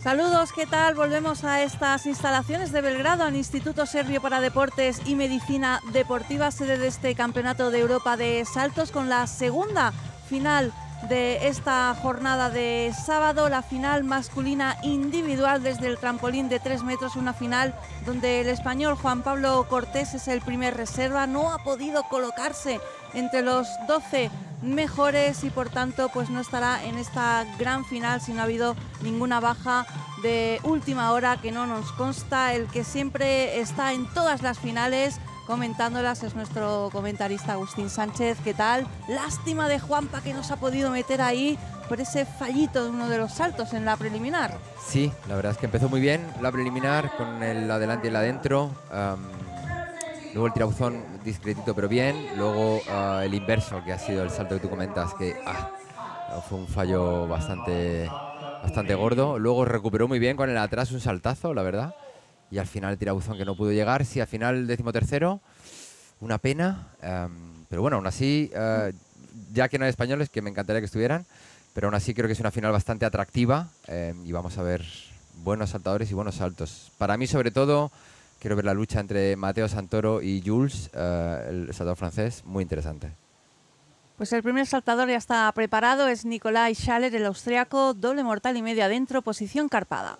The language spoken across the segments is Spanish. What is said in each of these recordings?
Saludos, ¿qué tal? Volvemos a estas instalaciones de Belgrado, al Instituto Serbio para Deportes y Medicina Deportiva, sede de este Campeonato de Europa de Saltos, con la segunda final de esta jornada de sábado, la final masculina individual desde el trampolín de 3 metros, una final donde el español Juan Pablo Cortés es el primer reserva, no ha podido colocarse entre los 12 mejores y por tanto pues no estará en esta gran final si no ha habido ninguna baja de última hora, que no nos consta. El que siempre está en todas las finales comentándolas es nuestro comentarista Agustín Sánchez. ¿Qué tal? Lástima de Juanpa, que no se ha podido meter ahí por ese fallito de uno de los saltos en la preliminar. Sí, la verdad es que empezó muy bien la preliminar con el adelante y el adentro. Luego el tirabuzón discretito pero bien. Luego el inverso, que ha sido el salto que tú comentas, que fue un fallo bastante gordo. Luego recuperó muy bien con el atrás, un saltazo, la verdad. Y al final el tirabuzón que no pudo llegar. Sí, al final 13º, una pena. Pero bueno, aún así, ya que no hay españoles, que me encantaría que estuvieran, pero aún así creo que es una final bastante atractiva y vamos a ver buenos saltadores y buenos saltos. Para mí, sobre todo, quiero ver la lucha entre Mateo Santoro y Jules, el saltador francés, muy interesante. Pues el primer saltador ya está preparado, es Nikolai Schaller, el austriaco, doble mortal y medio adentro, posición carpada.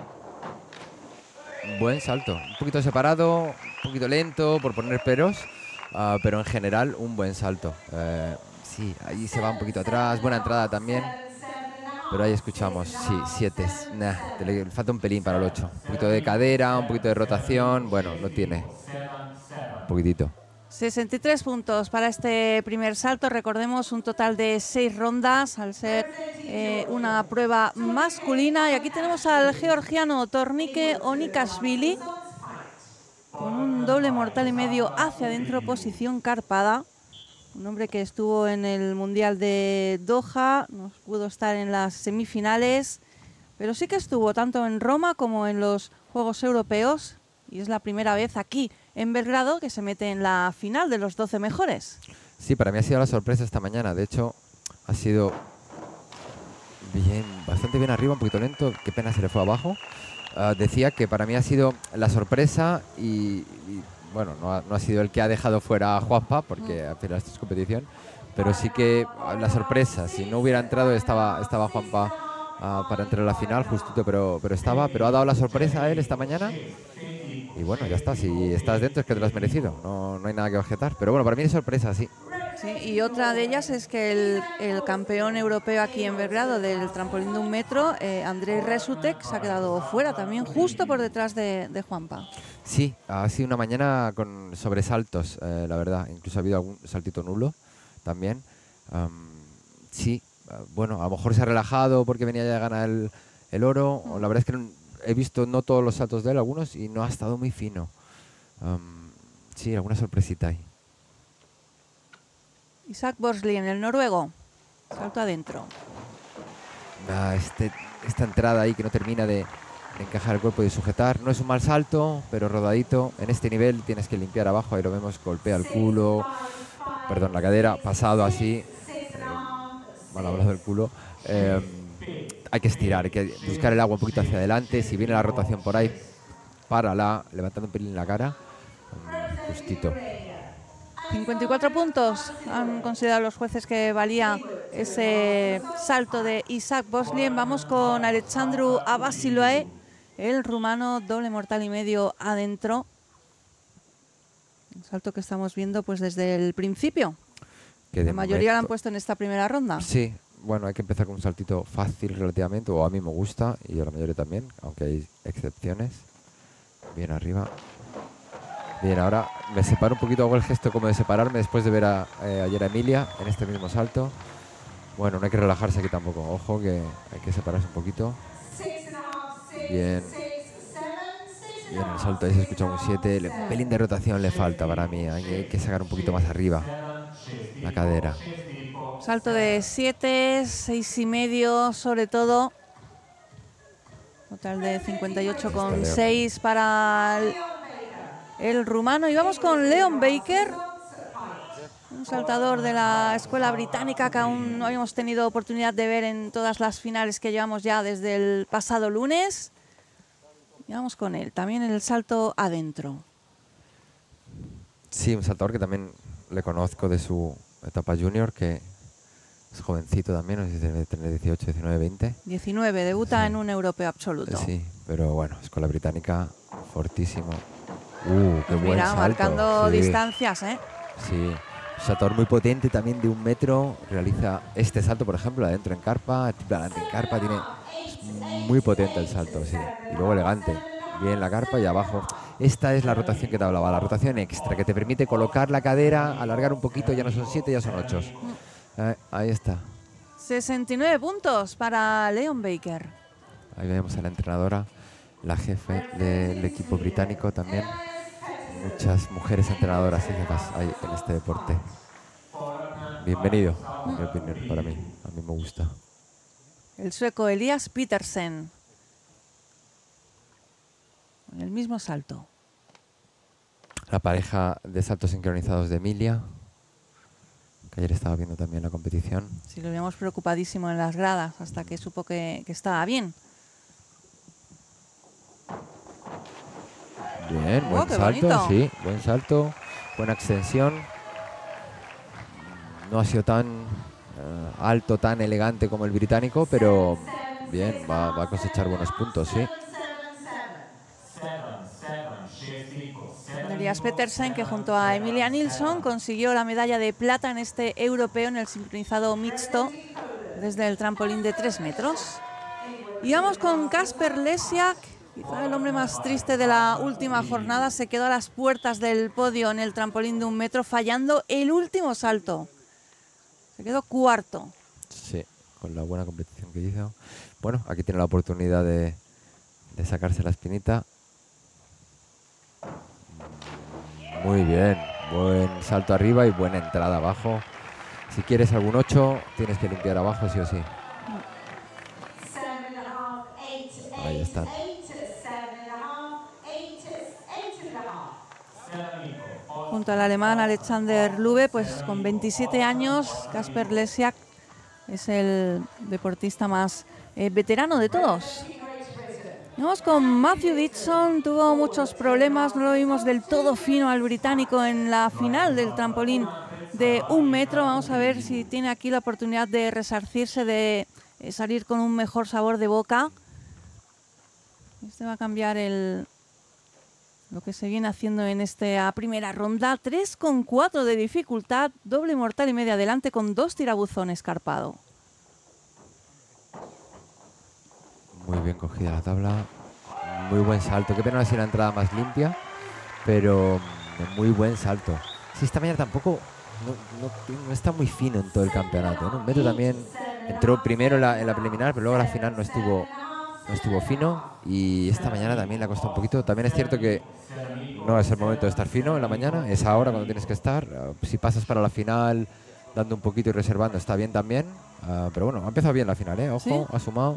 Buen salto, un poquito separado, un poquito lento por poner peros, pero en general un buen salto. Sí, ahí se va un poquito atrás, buena entrada también, pero ahí escuchamos, sí, 7, le falta un pelín para el 8. Un poquito de cadera, un poquito de rotación, bueno, lo tiene, un poquitito. 63 puntos para este primer salto, recordemos un total de 6 rondas al ser una prueba masculina. Y aquí tenemos al georgiano Tornike Onikashvili con un doble mortal y medio hacia adentro, posición carpada. Un hombre que estuvo en el Mundial de Doha, no pudo estar en las semifinales, pero sí que estuvo tanto en Roma como en los Juegos Europeos y es la primera vez aquí en Belgrado que se mete en la final de los 12 mejores. Sí, para mí ha sido la sorpresa esta mañana. De hecho, ha sido bien, bastante bien arriba, un poquito lento. Qué pena se le fue abajo. Decía que para mí ha sido la sorpresa y bueno, no ha sido el que ha dejado fuera a Juanpa, porque al final esto es competición, pero sí que la sorpresa. Si no hubiera entrado, estaba Juanpa para entrar a la final, justito, pero ha dado la sorpresa a él esta mañana. Y bueno, ya está, si estás dentro es que te lo has merecido, no hay nada que objetar. Pero bueno, para mí es sorpresa, sí. Sí, y otra de ellas es que el campeón europeo aquí en Belgrado del trampolín de 1 metro, Andrei Resutek, se ha quedado fuera también, justo por detrás de Juanpa. Sí, ha sido una mañana con sobresaltos, la verdad. Incluso ha habido algún saltito nulo también. Sí, bueno, a lo mejor se ha relajado porque venía ya a ganar el oro. O la verdad es que he visto no todos los saltos de él, algunos, y no ha estado muy fino. Sí, alguna sorpresita ahí. Isaac Borslien, el noruego, salto adentro. Esta entrada ahí que no termina de encajar el cuerpo y de sujetar. No es un mal salto, pero rodadito. En este nivel tienes que limpiar abajo, ahí lo vemos, golpea el culo, perdón, la cadera, pasado así, mal hablado del culo. Hay que estirar, hay que buscar el agua un poquito hacia adelante. Si viene la rotación por ahí, párala, levantando un pelín la cara, justito. 54 puntos han considerado los jueces que valía ese salto de Isaac Borslien. Vamos con Alexandru Abasiloae, el rumano, doble mortal y medio adentro. Un salto que estamos viendo pues desde el principio. La mayoría lo han puesto en esta primera ronda. Sí, bueno, hay que empezar con un saltito fácil relativamente, o a mí me gusta, y a la mayoría también, aunque hay excepciones. Bien arriba. Bien, ahora me separo un poquito, hago el gesto como de separarme después de ver ayer a Emilia en este mismo salto. Bueno, no hay que relajarse aquí tampoco, ojo que hay que separarse un poquito. Bien. Bien, el salto ahí se escucha un 7, un pelín de rotación le falta para mí, hay que sacar un poquito más arriba la cadera. Salto de 7, 6 y medio sobre todo. Total de 58,6 para el rumano. Y vamos con Leon Baker. Un Un saltador de la escuela británica que aún no habíamos tenido oportunidad de ver en todas las finales que llevamos ya desde el pasado lunes. Y vamos con él, también en el salto adentro. Sí, un saltador que también le conozco de su etapa junior, que es jovencito también, no sé si debe tener 18, 19, 20. 19, debuta Sí. en un europeo absoluto. Sí, pero bueno, escuela británica, fortísimo. Qué buen Mira, salto. marcando Sí, distancias, ¿eh? sí, un saltador muy potente también de 1 metro. Realiza este salto, por ejemplo, adentro en carpa, triple adelante en carpa. Es muy potente el salto, sí. Y luego elegante. Bien la carpa y abajo. Esta es la rotación que te hablaba, la rotación extra, que te permite colocar la cadera, alargar un poquito, ya no son 7, ya son 8. Ahí está. 69 puntos para Leon Baker. Ahí vemos a la entrenadora, la jefe del equipo británico también. Muchas mujeres entrenadoras y jefas hay en este deporte. Bienvenido, en mi opinión, para mí. A mí me gusta. El sueco Elias Petersen. En el mismo salto. La pareja de saltos sincronizados de Emilia, que ayer estaba viendo también la competición. Sí, lo veíamos preocupadísimo en las gradas hasta que supo que estaba bien. Bien, buen qué salto, bonito. sí, buen salto, buena extensión. No ha sido tan alto, tan elegante como el británico, pero bien, va a cosechar buenos puntos, sí. Elias Petersen, que junto a Emilia Nilsson consiguió la medalla de plata en este europeo en el sincronizado mixto desde el trampolín de 3 metros. Y vamos con Kasper Lesiak, quizá el hombre más triste de la última jornada. Se quedó a las puertas del podio en el trampolín de 1 metro, fallando el último salto. Se quedó cuarto. Sí, con la buena competición que hizo. Bueno, aquí tiene la oportunidad de sacarse la espinita. Muy bien, buen salto arriba y buena entrada abajo. Si quieres algún 8, tienes que limpiar abajo sí o sí. Ahí están. Junto al alemán Alexander Lube, pues con 27 años, Kasper Lesiak es el deportista más veterano de todos. Vamos con Matthew Dixon, tuvo muchos problemas, no lo vimos del todo fino al británico en la final del trampolín de 1 metro. Vamos a ver si tiene aquí la oportunidad de resarcirse, de salir con un mejor sabor de boca. Este va a cambiar lo que se viene haciendo en esta primera ronda. 3,4 de dificultad, doble mortal y media adelante con 2 tirabuzones escarpado. Muy bien cogida la tabla, muy buen salto. Qué pena no ha sido la entrada más limpia, pero muy buen salto. Sí, esta mañana tampoco no está muy fino en todo el campeonato, ¿no? Meto también entró primero en la preliminar, pero luego la final no estuvo fino, y esta mañana también le ha costado un poquito. También es cierto que no es el momento de estar fino en la mañana, es ahora cuando tienes que estar. Si pasas para la final dando un poquito y reservando está bien también, pero bueno, ha empezado bien la final, ojo, ¿Sí? Ha sumado.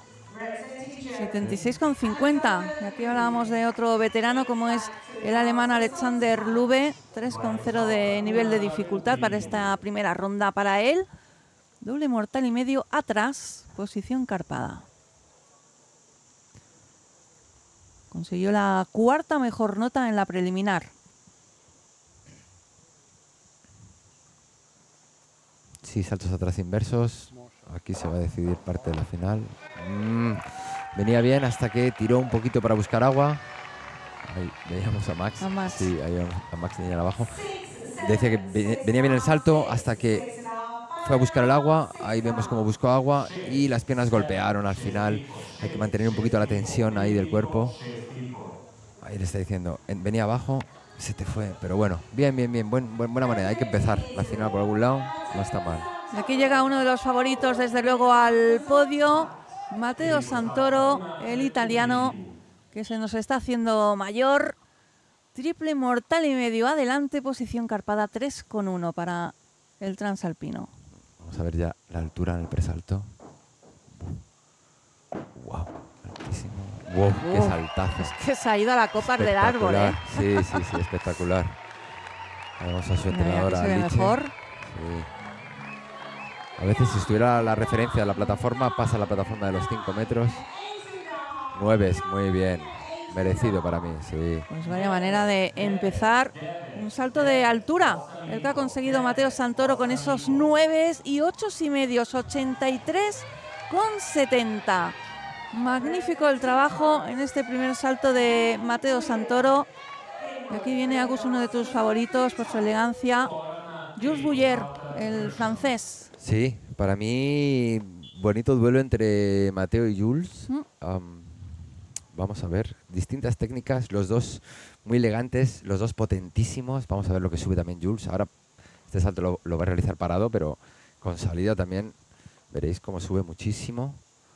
76,50. Y aquí hablábamos de otro veterano como es el alemán Alexander Lube. 3,0 de nivel de dificultad para esta primera ronda para él. Doble mortal y medio atrás, posición carpada. Consiguió la 4ª mejor nota en la preliminar. Sí, saltos atrás inversos. Aquí se va a decidir parte de la final. Venía bien hasta que tiró un poquito para buscar agua. Ahí veíamos a Max. Sí, ahí a Max Niñal abajo. Decía que venía bien el salto hasta que fue a buscar el agua. Ahí vemos cómo buscó agua y las piernas golpearon al final. Hay que mantener un poquito la tensión ahí del cuerpo. Ahí le está diciendo, venía abajo, se te fue. Pero bueno, bien. Buena manera. Hay que empezar la final por algún lado. No está mal. Y aquí llega uno de los favoritos, desde luego, al podio. Matteo Santoro, el italiano, que se nos está haciendo mayor. Triple mortal y medio adelante, posición carpada 3,1 para el transalpino. Vamos a ver ya la altura en el presalto. ¡Wow! Altísimo. ¡Wow! ¡Qué saltazo! Es que se ha ido a la copa del árbol, ¿eh? Sí, espectacular. Vamos a su entrenadora. Se ve Liche. mejor. Sí. A veces si estuviera la referencia de la plataforma, pasa la plataforma de los 5 metros. 9, muy bien. Merecido para mí, sí. Pues vaya manera de empezar. Un salto de altura, el que ha conseguido Mateo Santoro con esos 9 y 8,5, 83,70. Magnífico el trabajo en este primer salto de Mateo Santoro. Y aquí viene, Agus, uno de tus favoritos por su elegancia, Jules Bouyer, el francés. Sí, para mí, bonito duelo entre Mateo y Jules. Vamos a ver, distintas técnicas, los dos muy elegantes, los dos potentísimos. Vamos a ver lo que sube también Jules. Ahora este salto lo va a realizar parado, pero con salida también veréis cómo sube muchísimo.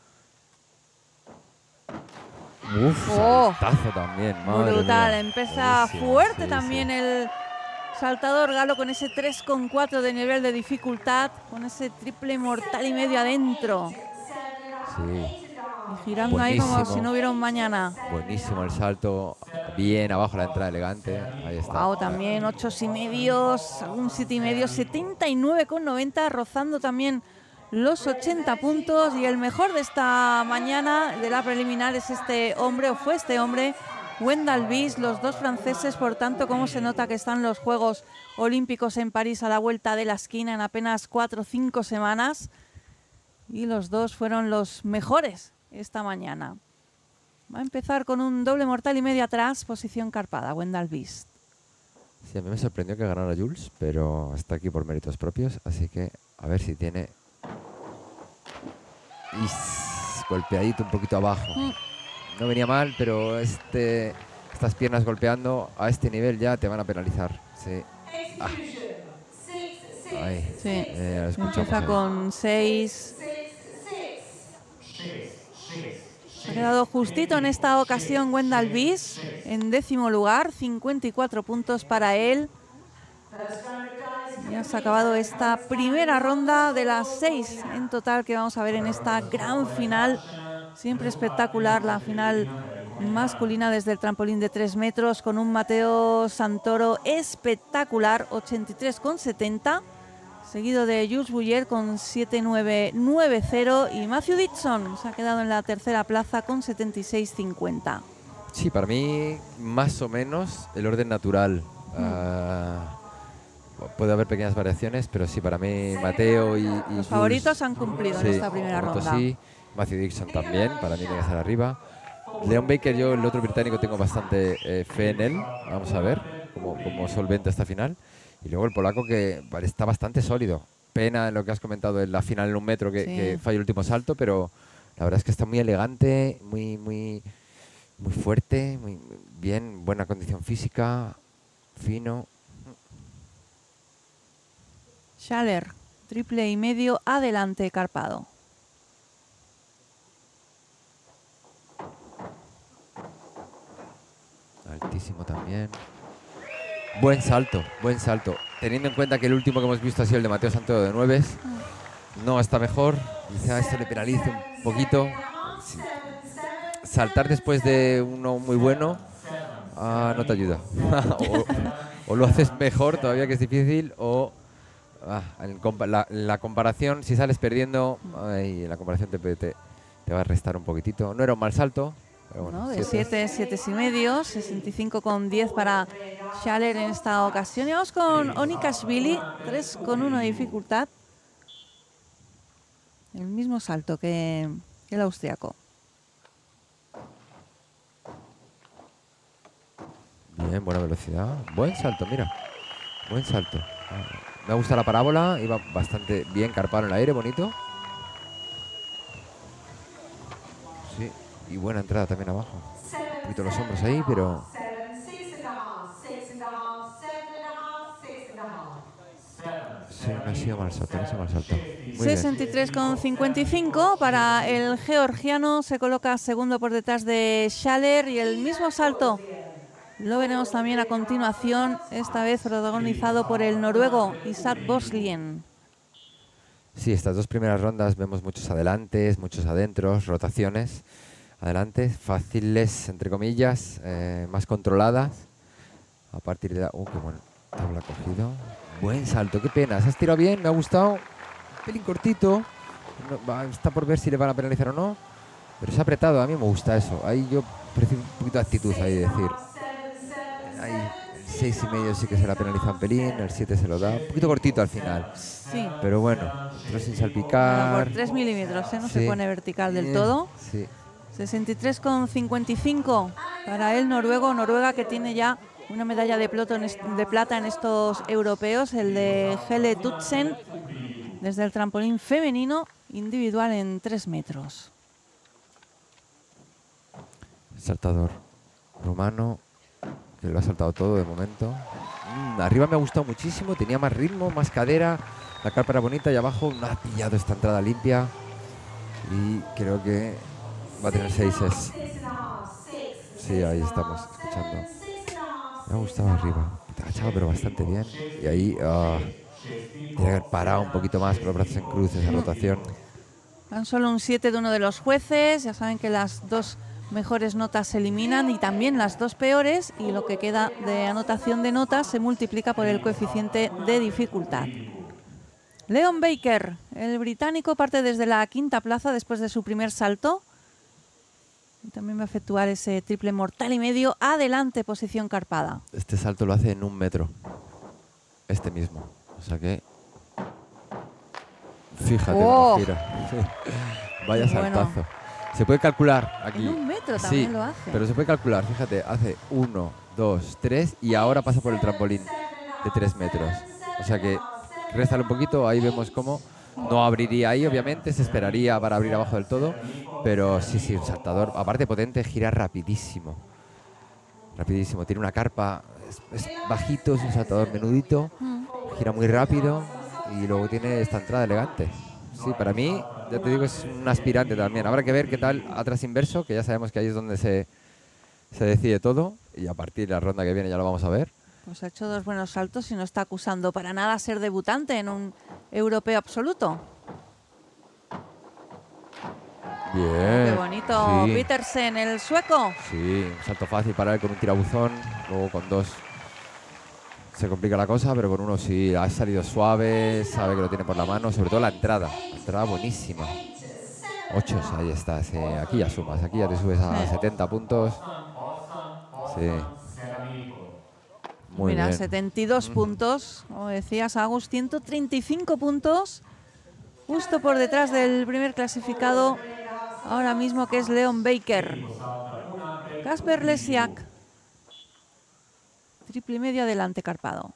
Uf, saltazo también, madre brutal, mía. empieza Buenísimo, fuerte sí, también el saltador galo con ese 3,4 de nivel de dificultad, con ese triple mortal y medio adentro. Sí. Y girando buenísimo, ahí como si no hubiera un mañana. Buenísimo el salto, bien abajo la entrada elegante, ahí está. Wow, también 8,5, un 7,5, 79,90, rozando también los 80 puntos. Y el mejor de esta mañana, de la preliminar, es este hombre, o fue este hombre, Wendell Wies, los dos franceses. Por tanto, cómo se nota que están los Juegos Olímpicos en París a la vuelta de la esquina en apenas 4 o 5 semanas. Y los dos fueron los mejores esta mañana. Va a empezar con un doble mortal y medio atrás, posición carpada, Wendell Wies. Sí, a mí me sorprendió que ganara Jules, pero está aquí por méritos propios, así que a ver si tiene... golpeadito un poquito abajo. No venía mal, pero estas piernas golpeando a este nivel ya te van a penalizar. Sí. Ahí. Sí. Empieza ahí con 6. Ha quedado justito en esta ocasión Wendell Wies, en 10º lugar, 54 puntos para él. Ya se ha acabado esta primera ronda de las 6 en total que vamos a ver en esta gran final. Siempre espectacular la final masculina desde el trampolín de 3 metros, con un Mateo Santoro espectacular, 83,70. Seguido de Jules Bouyer con 79,90 y Matthew Dixon se ha quedado en la tercera plaza con 76,50. Sí, para mí más o menos el orden natural. Puede haber pequeñas variaciones, pero sí, para mí Mateo y los Jules, favoritos han cumplido en esta primera ronda. Sí, Matthew Dixon también, para mí tiene que estar arriba. Leon Baker, yo el otro británico tengo bastante fe en él. Vamos a ver cómo solventa esta final. Y luego el polaco, que está bastante sólido. Pena en lo que has comentado en la final en 1 metro que falla el último salto, pero la verdad es que está muy elegante, muy fuerte, muy bien, buena condición física, fino. Schaller, triple y medio, adelante Carpado. Altísimo también. Buen salto, buen salto. Teniendo en cuenta que el último que hemos visto ha sido el de Mateo Santoro de 9. No está mejor. Quizá esto le penalice un poquito. Sí. Saltar después de uno muy bueno no te ayuda. o lo haces mejor, todavía que es difícil, o la comparación, si sales perdiendo, la comparación te va a restar un poquitito. No era un mal salto. Bueno, de 7,5, 65,10 para Schaller en esta ocasión. Y vamos con Onikashvili, 3,1 de dificultad. El mismo salto que el austriaco. Bien, buena velocidad. Buen salto, mira. Buen salto. Me gusta la parábola, iba bastante bien, Carpado en el aire, bonito. Sí. Y buena entrada también abajo. Un poquito los hombros ahí, pero... Sí, no ha sido mal salto, no ha sido mal salto. 63,55 para el georgiano. Se coloca segundo por detrás de Schaller. Y el mismo salto lo veremos también a continuación, esta vez protagonizado por el noruego Isak Boslien. Sí, estas dos primeras rondas vemos muchos adelantes, muchos adentros, rotaciones. Adelante, fáciles, entre comillas, más controladas. A partir de la... qué buena tabla cogido. Buen salto, qué pena. Se has tirado bien, me ha gustado. Un pelín cortito. Está por ver si le van a penalizar o no. Pero se ha apretado, a mí me gusta eso. Ahí yo prefiero un poquito de actitud ahí, decir. Ahí el 6,5 sí que se la penaliza un pelín, el 7 se lo da. Un poquito cortito al final. Sí. Pero bueno, pero sin salpicar. Bueno, por 3 milímetros, no se pone vertical del todo. Sí. 63,55 para el noruego. Noruega que tiene ya una medalla de plata en estos europeos, el de Hele Tutsen, desde el trampolín femenino individual en 3 metros. Saltador rumano, que lo ha saltado todo de momento. Arriba me ha gustado muchísimo, tenía más ritmo, más cadera, la carpa era bonita y abajo no ha pillado esta entrada limpia y creo que va a tener 6. Sí, ahí estamos escuchando. Me ha gustado arriba, te ha agachado pero bastante bien y ahí tiene que haber parado un poquito más con los brazos en cruz esa rotación. Tan solo un 7 de uno de los jueces, ya saben que las 2 mejores notas se eliminan y también las 2 peores, y lo que queda de anotación de notas se multiplica por el coeficiente de dificultad. Leon Baker, el británico, parte desde la 5ª plaza después de su primer salto. Y también va a efectuar ese triple mortal y medio. Adelante, posición carpada. Este salto lo hace en 1 metro. Este mismo. O sea que... Fíjate cómo gira. Vaya saltazo. Se puede calcular aquí. En 1 metro también sí, lo hace. Pero se puede calcular, fíjate, hace 1, 2, 3 y ahora pasa por el trampolín de 3 metros. O sea que réstale un poquito, ahí vemos cómo no abriría ahí, obviamente, se esperaría para abrir abajo del todo. Pero sí, un saltador, aparte potente, gira rapidísimo. Rapidísimo, tiene una carpa, es bajito, es un saltador menudito, gira muy rápido y luego tiene esta entrada elegante. Sí, para mí, ya te digo, es un aspirante también. Habrá que ver qué tal atrás inverso, que ya sabemos que ahí es donde se decide todo. Y a partir de la ronda que viene ya lo vamos a ver. Pues ha hecho 2 buenos saltos y no está acusando para nada ser debutante en un europeo absoluto. Bien. Qué bonito. Sí. Petersen, el sueco. Sí, un salto fácil para él con un tirabuzón. Luego con 2 se complica la cosa, pero con 1 sí ha salido suave, sabe que lo tiene por la mano, sobre todo la entrada. Entrada buenísima. 8, ahí está. Sí, aquí ya sumas, aquí ya te subes a 70 puntos. Sí. Muy Mira, bien. 72 puntos, como decías, Agus, 135 puntos, justo por detrás del primer clasificado ahora mismo, que es Leon Baker. Kasper Lesiak, triple y medio adelante carpado.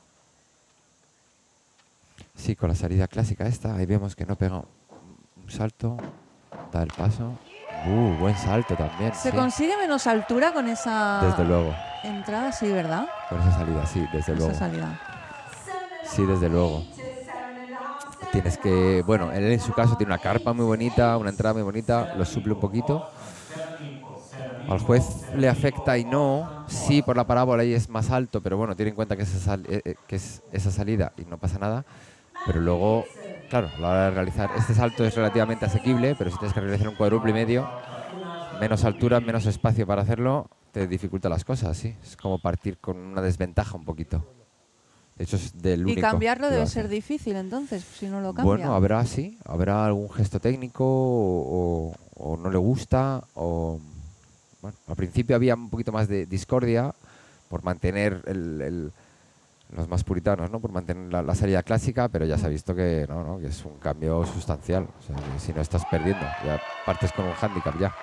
Sí, con la salida clásica esta, ahí vemos que no pega un salto, da el paso. Buen salto también. ¿Se sí. consigue menos altura con esa Desde luego. entrada? Sí, ¿verdad? Con esa salida, sí, desde luego. Esa salida. Sí, desde luego. Tienes que, bueno, él en su caso tiene una carpa muy bonita, una entrada muy bonita, lo suple un poquito. Al juez le afecta y no. Sí, por la parábola ahí es más alto, pero bueno, tiene en cuenta que es esa salida y no pasa nada. Pero luego, claro, a la hora de realizar este salto es relativamente asequible, pero si tienes que realizar un cuádruple y medio, menos altura, menos espacio para hacerlo, te dificulta las cosas, sí. Es como partir con una desventaja un poquito. De hecho, es del único. Y cambiarlo que debe lo hace. ser difícil, entonces, si no lo cambia. Bueno, habrá algún gesto técnico o no le gusta. O, bueno, al principio había un poquito más de discordia por mantener los más puritanos, ¿no? Por mantener la salida clásica, pero ya se ha visto que no, que es un cambio sustancial. O sea, que si no estás perdiendo, ya partes con un hándicap ya.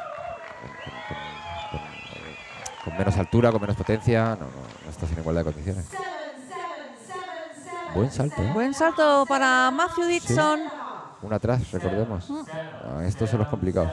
Con menos altura, con menos potencia, no estás en igualdad de condiciones. Buen salto, ¿eh? Buen salto para Matthew Dixon. Sí. Un atrás, recordemos. Estos son los complicados.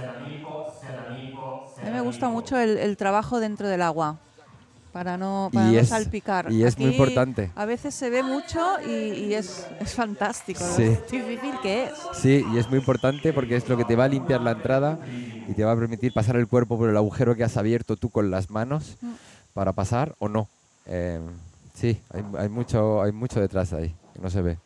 A mí me gusta mucho el trabajo dentro del agua, para no salpicar. Y es Aquí muy importante. A veces se ve mucho y es fantástico, Sí. lo difícil que es. Sí, y es muy importante porque es lo que te va a limpiar la entrada y te va a permitir pasar el cuerpo por el agujero que has abierto tú con las manos para pasar o no. Sí, hay mucho detrás ahí, que no se ve.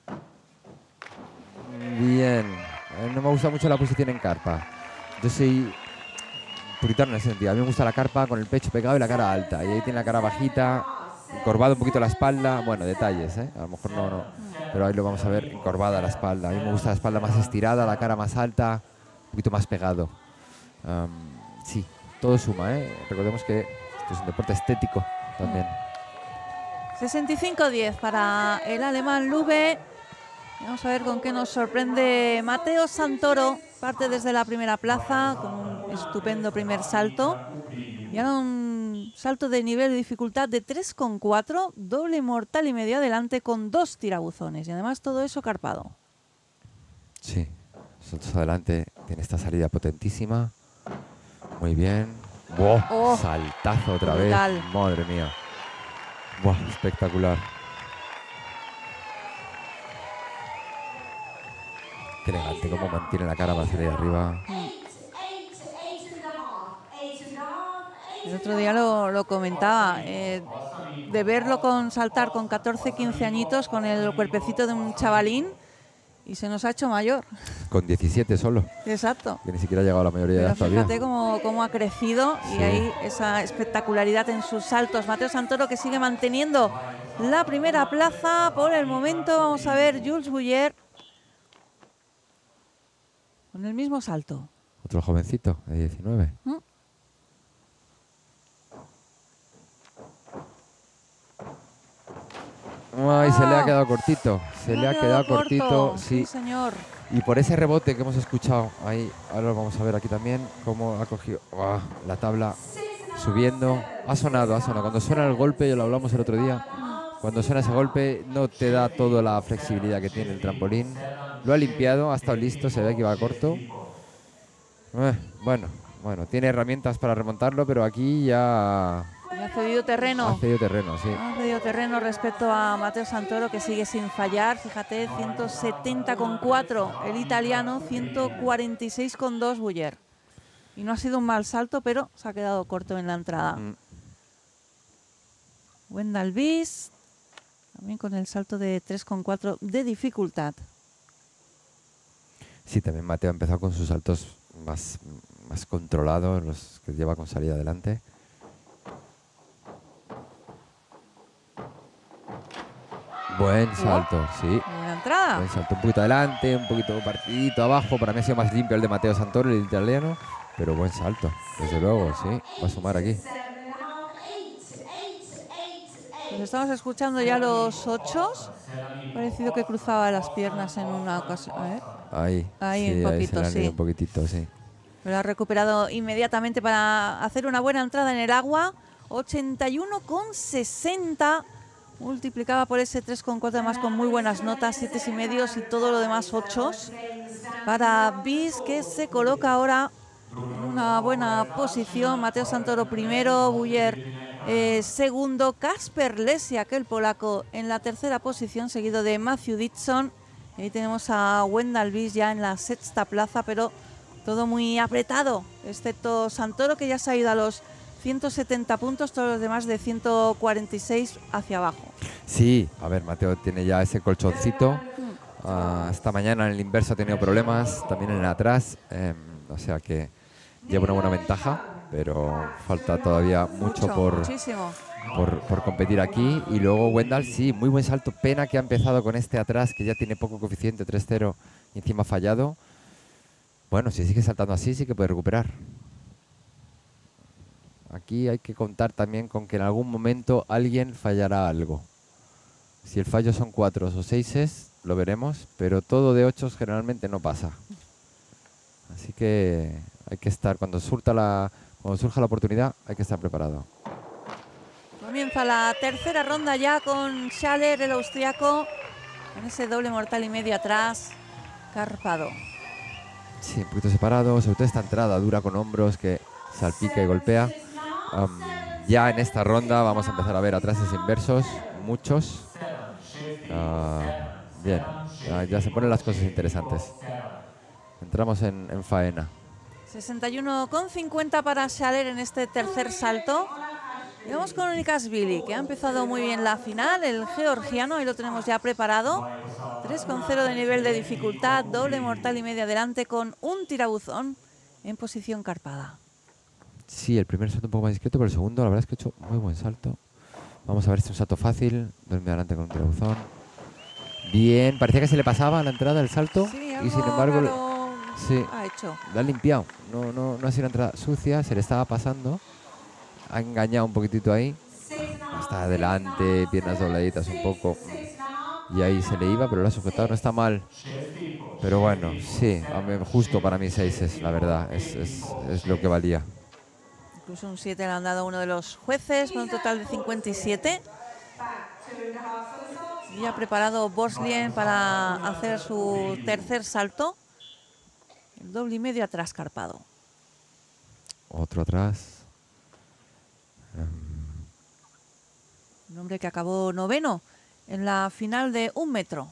Bien, no me gusta mucho la posición en carpa. Yo soy puritano en ese sentido. A mí me gusta la carpa con el pecho pegado y la cara alta. Y ahí tiene la cara bajita, encorvado un poquito la espalda. Bueno, detalles, ¿eh? A lo mejor no. Pero ahí lo vamos a ver encorvada la espalda. A mí me gusta la espalda más estirada, la cara más alta, un poquito más pegado. Sí, todo suma, ¿eh? Recordemos que esto es un deporte estético también. 65-10 para el alemán Lube. Vamos a ver con qué nos sorprende Matteo Santoro. Parte desde la primera plaza con un estupendo primer salto. Y ahora un salto de nivel de dificultad de 3,4, doble mortal y medio adelante con 2 tirabuzones. Y además todo eso carpado. Sí, saltos adelante. Tiene esta salida potentísima. Muy bien. ¡Wow! Oh, saltazo otra brutal. vez. Madre mía. ¡Wow! Espectacular. Qué elegante, cómo mantiene la cara hacia ahí arriba. El otro día lo comentaba, de verlo saltar con 14, 15 añitos, con el cuerpecito de un chavalín, y se nos ha hecho mayor. Con 17 solo. Exacto. Que ni siquiera ha llegado a la mayoría de edad Pero todavía. fíjate cómo ha crecido, Sí. y ahí esa espectacularidad en sus saltos. Matteo Santoro, que sigue manteniendo la primera plaza por el momento. Vamos a ver Jules Bouyer con el mismo salto. Otro jovencito de 19. Ay, se le ha quedado cortito. Se le ha quedado cortito, sí. Señor. Y por ese rebote que hemos escuchado, ahí, ahora lo vamos a ver aquí también, cómo ha cogido la tabla subiendo. Ha sonado. Cuando suena el golpe, ya lo hablamos el otro día, cuando suena ese golpe no te da toda la flexibilidad que tiene el trampolín. Lo ha limpiado, ha estado listo, se ve que iba corto. Bueno, tiene herramientas para remontarlo, pero aquí ya Ha cedido terreno. ha cedido terreno, sí. Ha cedido terreno respecto a Matteo Santoro, que sigue sin fallar. Fíjate, 170,4 el italiano, 146,2 Bouyer. Y no ha sido un mal salto, pero se ha quedado corto en la entrada. Wendell Wies, también con el salto de 3,4 de dificultad. Sí, también Mateo ha empezado con sus saltos más controlados, los que lleva con salida adelante. Buen salto, sí. Buena entrada. Buen salto, un poquito adelante, un poquito partidito abajo. Para mí ha sido más limpio el de Matteo Santoro, el italiano. Pero buen salto, desde luego, sí. Va a sumar aquí. Pues estamos escuchando ya los 8. Parecido que cruzaba las piernas en una ocasión. A ver. Ahí Ahí un poquito, se le han ido sí. un poquitito, sí. Lo ha recuperado inmediatamente para hacer una buena entrada en el agua. 81,60. Multiplicaba por ese 3,4, además con muy buenas notas, 7,5 y todo lo demás 8. Para Wies, que se coloca ahora en una buena posición. Matteo Santoro primero, Bouyer segundo, Kasper Lesiak, el polaco, en la tercera posición, seguido de Matthew Dixon. Ahí tenemos a Wendell Wies ya en la sexta plaza, pero todo muy apretado, excepto Santoro, que ya se ha ido a los 170 puntos, todos los demás de 146 hacia abajo. Sí, a ver, Mateo tiene ya ese colchoncito. Esta mañana en el inverso ha tenido problemas, también en el atrás. O sea que lleva una buena ventaja, pero falta todavía mucho por competir aquí. Y luego Wendell, sí, muy buen salto. Pena que ha empezado con este atrás, que ya tiene poco coeficiente, 3-0, y encima ha fallado. Bueno, si sigue saltando así, sí que puede recuperar. Aquí hay que contar también con que en algún momento alguien fallará algo. Si el fallo son 4 o 6, lo veremos, pero todo de 8 generalmente no pasa. Así que hay que estar, cuando surja la oportunidad, hay que estar preparado. Comienza la tercera ronda ya con Schaller, el austriaco, con ese doble mortal y medio atrás, carpado. Sí, un poquito separado, sobre todo esta entrada dura con hombros que salpica y golpea. Ya en esta ronda vamos a empezar a ver atrases inversos, muchos. Bien, ya se ponen las cosas interesantes. Entramos en faena. 61,50 para Schaller en este tercer salto. Y vamos con Nikashvili, que ha empezado muy bien la final, el georgiano, ahí lo tenemos ya preparado. 3,0 de nivel de dificultad, doble mortal y medio adelante con un tirabuzón en posición carpada. Sí, el primer salto un poco más discreto, pero el segundo la verdad es que ha hecho muy buen salto. Vamos a ver si es un salto fácil. Duerme adelante con un tirabuzón. Bien, parecía que se le pasaba a la entrada el salto. Sí, Y sin embargo, sí, ha hecho. la ha limpiado. No ha sido una entrada sucia, se le estaba pasando. Ha engañado un poquitito ahí. Está adelante, piernas dobladitas un poco. Y ahí se le iba, pero lo ha sujetado, no está mal. Pero bueno, sí, justo para mí 6 es la verdad, es lo que valía. Incluso un 7 le han dado uno de los jueces, con un total de 57. Y ha preparado Boslien para hacer su tercer salto. El doble y medio atrás carpado. Otro atrás. Un hombre que acabó noveno en la final de 1 metro.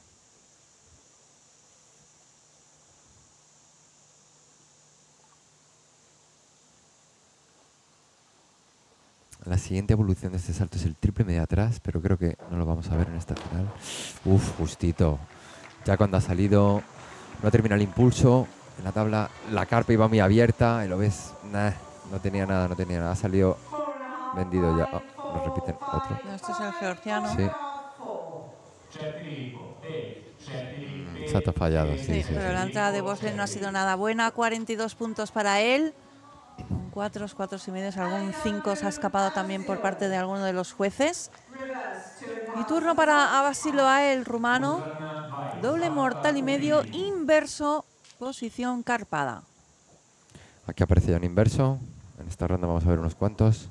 La siguiente evolución de este salto es el triple medio atrás, pero creo que no lo vamos a ver en esta final. Uf, justito. Ya cuando ha salido, no ha terminado el impulso. En la tabla la carpa iba muy abierta y lo ves, no tenía nada. Ha salido vendido ya. Oh, nos repiten otro. Este es el georgiano. Sí. Salto fallado, sí. Pero la entrada de Boslien no ha sido nada buena. 42 puntos para él. Con 4 y medios, algún 5 se ha escapado también por parte de alguno de los jueces. Y turno para Abasiloa, el rumano. Doble mortal y medio, inverso, posición carpada. Aquí aparece ya un inverso. En esta ronda vamos a ver unos cuantos.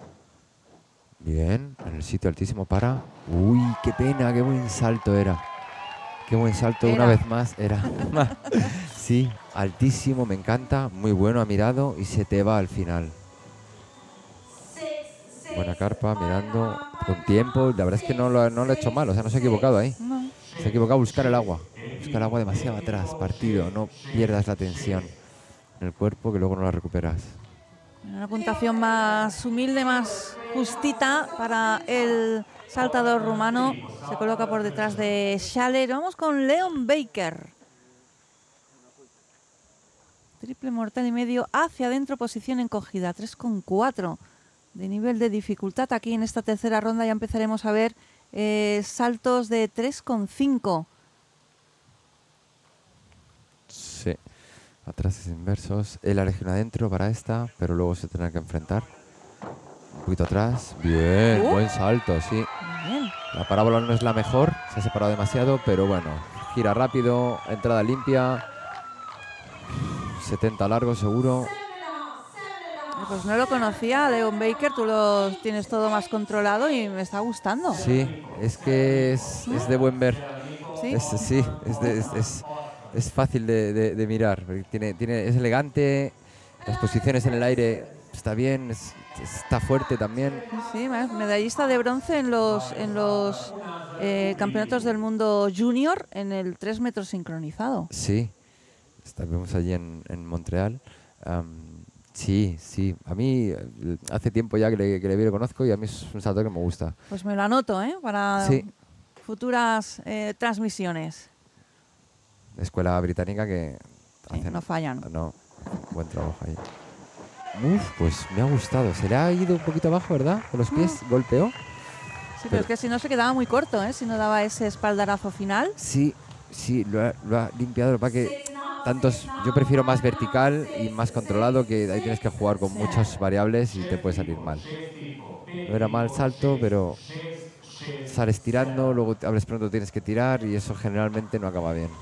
Bien, en el sitio altísimo para... Uy, qué pena, qué buen salto era. Qué buen salto, una vez más era. Sí, altísimo, me encanta, muy bueno, ha mirado y se te va al final. Buena carpa, mirando con tiempo. La verdad es que no lo ha hecho mal, o sea, no se ha equivocado ahí. No. Se ha equivocado a buscar el agua. Buscar el agua demasiado atrás, partido. No pierdas la tensión en el cuerpo que luego no la recuperas. Una puntuación más humilde, más justita para el saltador rumano. Se coloca por detrás de Schaller. Vamos con Leon Baker. Triple mortal y medio hacia adentro, posición encogida. 3,4 de nivel de dificultad. Aquí en esta tercera ronda ya empezaremos a ver saltos de 3,5. Sí. Atrás inversos. Él ha elegido adentro para esta, pero luego se tendrá que enfrentar. Un poquito atrás. Bien, buen salto, sí. Bien. La parábola no es la mejor, se ha separado demasiado, pero bueno. Gira rápido, entrada limpia. 70 largo seguro. Pues no lo conocía, Leon Baker, tú lo tienes todo más controlado y me está gustando. Sí, es que es de buen ver. Sí, Es fácil de mirar. Es elegante, las posiciones en el aire está bien, está fuerte también. Sí, medallista de bronce en los campeonatos del mundo junior en el 3 metros sincronizado. Sí, vemos allí en Montreal. Sí, a mí hace tiempo ya que le conozco y a mí es un salto que me gusta. Pues me lo anoto, para futuras transmisiones. Escuela británica que no fallan. No, buen trabajo ahí. Pues me ha gustado. Se le ha ido un poquito abajo, ¿verdad? Con los pies, golpeó. Sí, pero es que si no se quedaba muy corto, si no daba ese espaldarazo final. Sí, lo ha limpiado. Lo que pasa que yo prefiero más vertical y más controlado, que ahí tienes que jugar con muchas variables y te puede salir mal. No era mal salto, pero sales tirando, luego abres pronto, tienes que tirar y eso generalmente no acaba bien.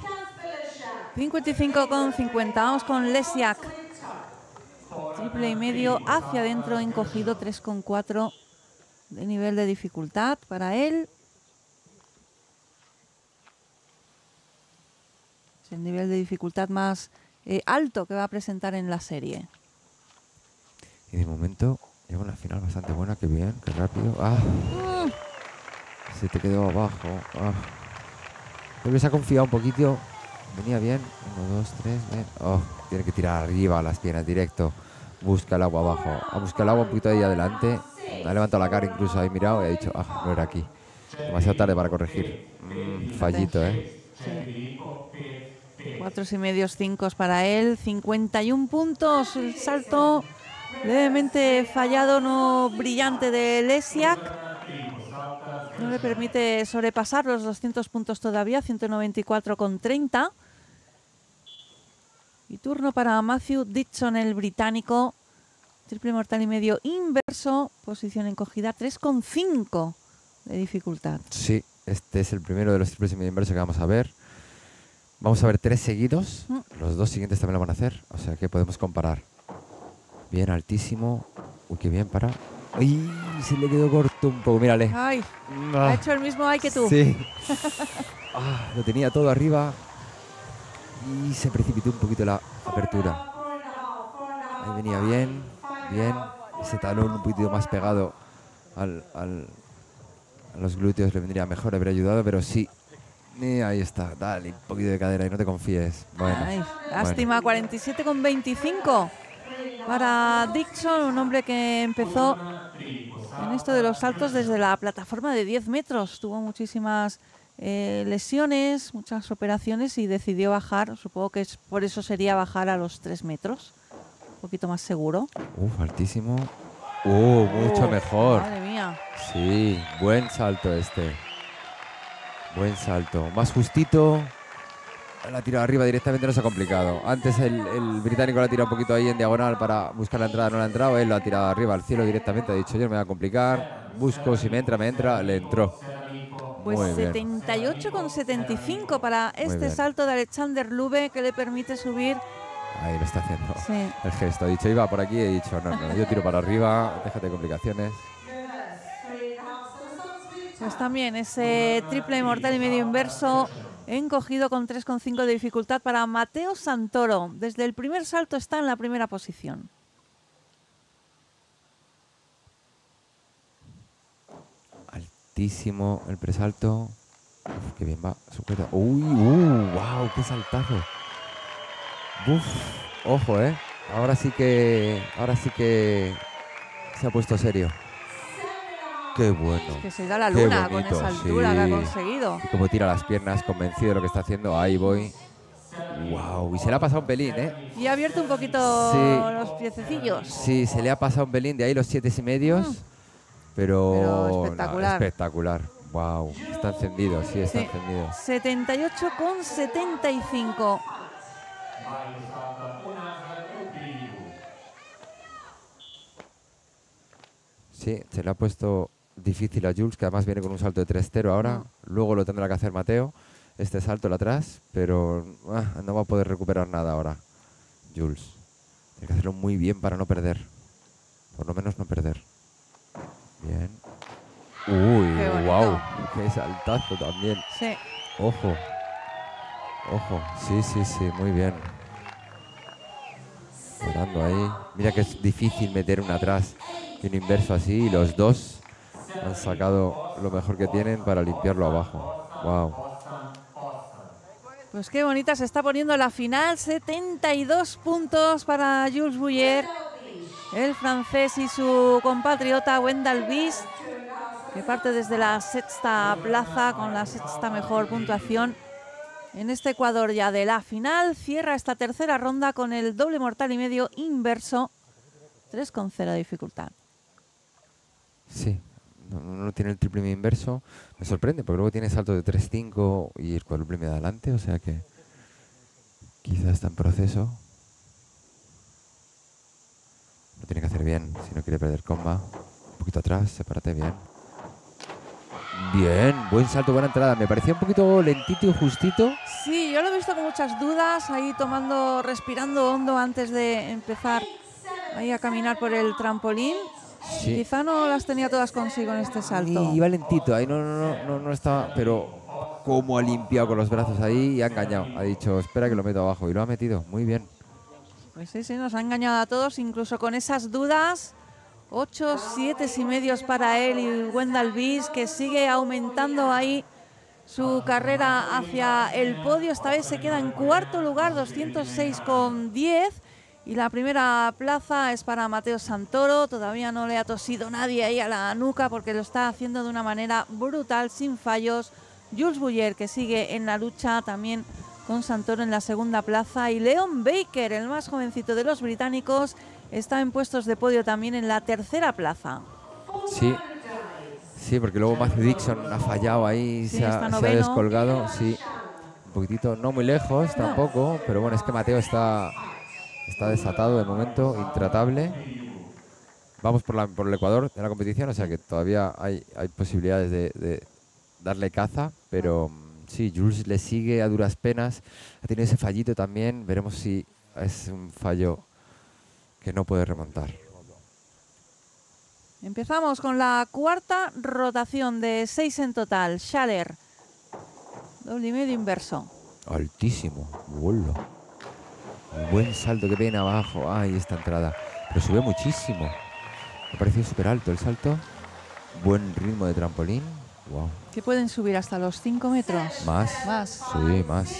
55,50. Vamos con Lesiak. Triple y medio hacia adentro, encogido, 3,4 de nivel de dificultad para él. Es el nivel de dificultad más alto que va a presentar en la serie. Y de momento lleva una final bastante buena, qué bien, qué rápido. Se te quedó abajo. Creo que se ha confiado un poquito. Venía bien. 1, 2, 3. Bien. Tiene que tirar arriba las piernas directo. Busca el agua abajo. Ha buscado el agua un poquito ahí adelante. Ha levantado la cara incluso ahí mirado y ha dicho, no era aquí. Demasiado tarde para corregir. Fallito, Sí. 4 y medios, 5 para él. 51 puntos. El salto levemente fallado, no brillante de Lesiak. No le permite sobrepasar los 200 puntos todavía, 194,30. Y turno para Matthew Dixon, el británico. Triple mortal y medio inverso, posición encogida, 3,5 de dificultad. Sí, este es el primero de los triples y medio inverso que vamos a ver. Vamos a ver 3 seguidos. Los 2 siguientes también lo van a hacer, o sea que podemos comparar. Bien, altísimo. Uy, qué bien para. ¡Ay! Se le quedó corto un poco, mírale. ¡Ay! Ha hecho el mismo ay que tú. Sí. Lo tenía todo arriba y se precipitó un poquito la apertura. Ahí venía bien, bien. Ese talón un poquito más pegado a los glúteos le vendría mejor, le habría ayudado, pero sí. Ahí está, dale un poquito de cadera y no te confíes. Bueno, ay, lástima, 47,25 para Dixon, un hombre que empezó en esto de los saltos desde la plataforma de 10 metros. Tuvo muchísimas lesiones, muchas operaciones y decidió bajar. Supongo que por eso sería bajar a los 3 metros. Un poquito más seguro. Altísimo. Mucho mejor. Madre mía. Sí, buen salto este. Buen salto. Más justito. La ha tirado arriba directamente, no se ha complicado. Antes el británico la ha tirado un poquito ahí en diagonal para buscar la entrada, no la ha entrado. Él lo ha tirado arriba al cielo directamente. Ha dicho, yo no me voy a complicar. Busco, si me entra, le entró. Pues 78,75 para este salto de Alexander Lube, que le permite subir. Ahí lo está haciendo. Sí. El gesto. Ha dicho, iba por aquí, he dicho, no, yo tiro para arriba, déjate de complicaciones. Pues también ese triple mortal y medio inverso encogido con 3,5 de dificultad para Matteo Santoro. Desde el primer salto está en la primera posición. Altísimo el presalto. Uf, qué bien va. Sujeta. Wow, qué saltazo. Uf, ojo, Ahora sí que se ha puesto serio. Qué bueno. Es que se da la luna bonito, con esa altura que ha conseguido. Y como tira las piernas, convencido de lo que está haciendo. Ahí voy. Wow, y se le ha pasado un pelín, Y ha abierto un poquito los piececillos. Sí, se le ha pasado un pelín, de ahí los 7,5. Pero espectacular. Espectacular. Wow, está encendido, sí, está encendido. 78,75. Sí, se le ha puesto difícil a Jules, que además viene con un salto de 3-0 ahora. Luego lo tendrá que hacer Mateo, este salto el atrás, pero no va a poder recuperar nada ahora Jules. Tiene que hacerlo muy bien para no perder. Por lo menos no perder. Bien. Wow, qué saltazo también. Sí. Ojo. Sí, muy bien. Parando ahí. Mira que es difícil meter un atrás y un inverso así, y los dos han sacado lo mejor que tienen para limpiarlo abajo. Wow. Pues qué bonita se está poniendo la final. 72 puntos para Jules Bouyer, el francés, y su compatriota Wendell Wies, que parte desde la sexta plaza con la sexta mejor puntuación en este Ecuador ya de la final. Cierra esta tercera ronda con el doble mortal y medio inverso, 3,0 de dificultad. Sí, no tiene el triple medio inverso. Me sorprende porque luego tiene salto de 3,5 y el cuádruple medio adelante, o sea que quizás está en proceso. Lo tiene que hacer bien si no quiere perder comba. Un poquito atrás, sepárate bien. Bien, buen salto, buena entrada. Me parecía un poquito lentito y justito. Sí, yo lo he visto con muchas dudas, ahí respirando hondo antes de empezar ahí a caminar por el trampolín. Sí. Quizá no las tenía todas consigo en este salto. Iba lentito, ahí no estaba, pero como ha limpiado con los brazos ahí y ha engañado. Ha dicho, espera que lo meto abajo, y lo ha metido, muy bien. Pues sí, nos ha engañado a todos, incluso con esas dudas. 8, 7 y medios para él y Wendell Wies, que sigue aumentando ahí su carrera hacia el podio. Esta vez se queda en cuarto lugar, 206,10. Y la primera plaza es para Matteo Santoro. Todavía no le ha tosido nadie ahí a la nuca porque lo está haciendo de una manera brutal, sin fallos. Jules Bouyer, que sigue en la lucha también con Santoro en la segunda plaza. Y Leon Baker, el más jovencito de los británicos, está en puestos de podio también en la tercera plaza. Sí, Sí, porque luego Matthew Dixon ha fallado ahí, Sí, se está ha noveno. descolgado. Sí, un poquitito, no muy lejos tampoco, pero bueno, es que Mateo está desatado de momento, intratable. Vamos por el Ecuador de la competición, o sea que todavía hay posibilidades de darle caza, pero sí, Jules le sigue a duras penas. Ha tenido ese fallito también, veremos si es un fallo que no puede remontar. Empezamos con la cuarta rotación de 6 en total. Schaller, doble y medio inverso. Altísimo, vuelo. Un buen salto, que pena abajo. Ay, esta entrada. Pero sube muchísimo. Me ha parecido súper alto el salto. Buen ritmo de trampolín. Wow. Que pueden subir hasta los 5 metros. Más. Más. Sí, más.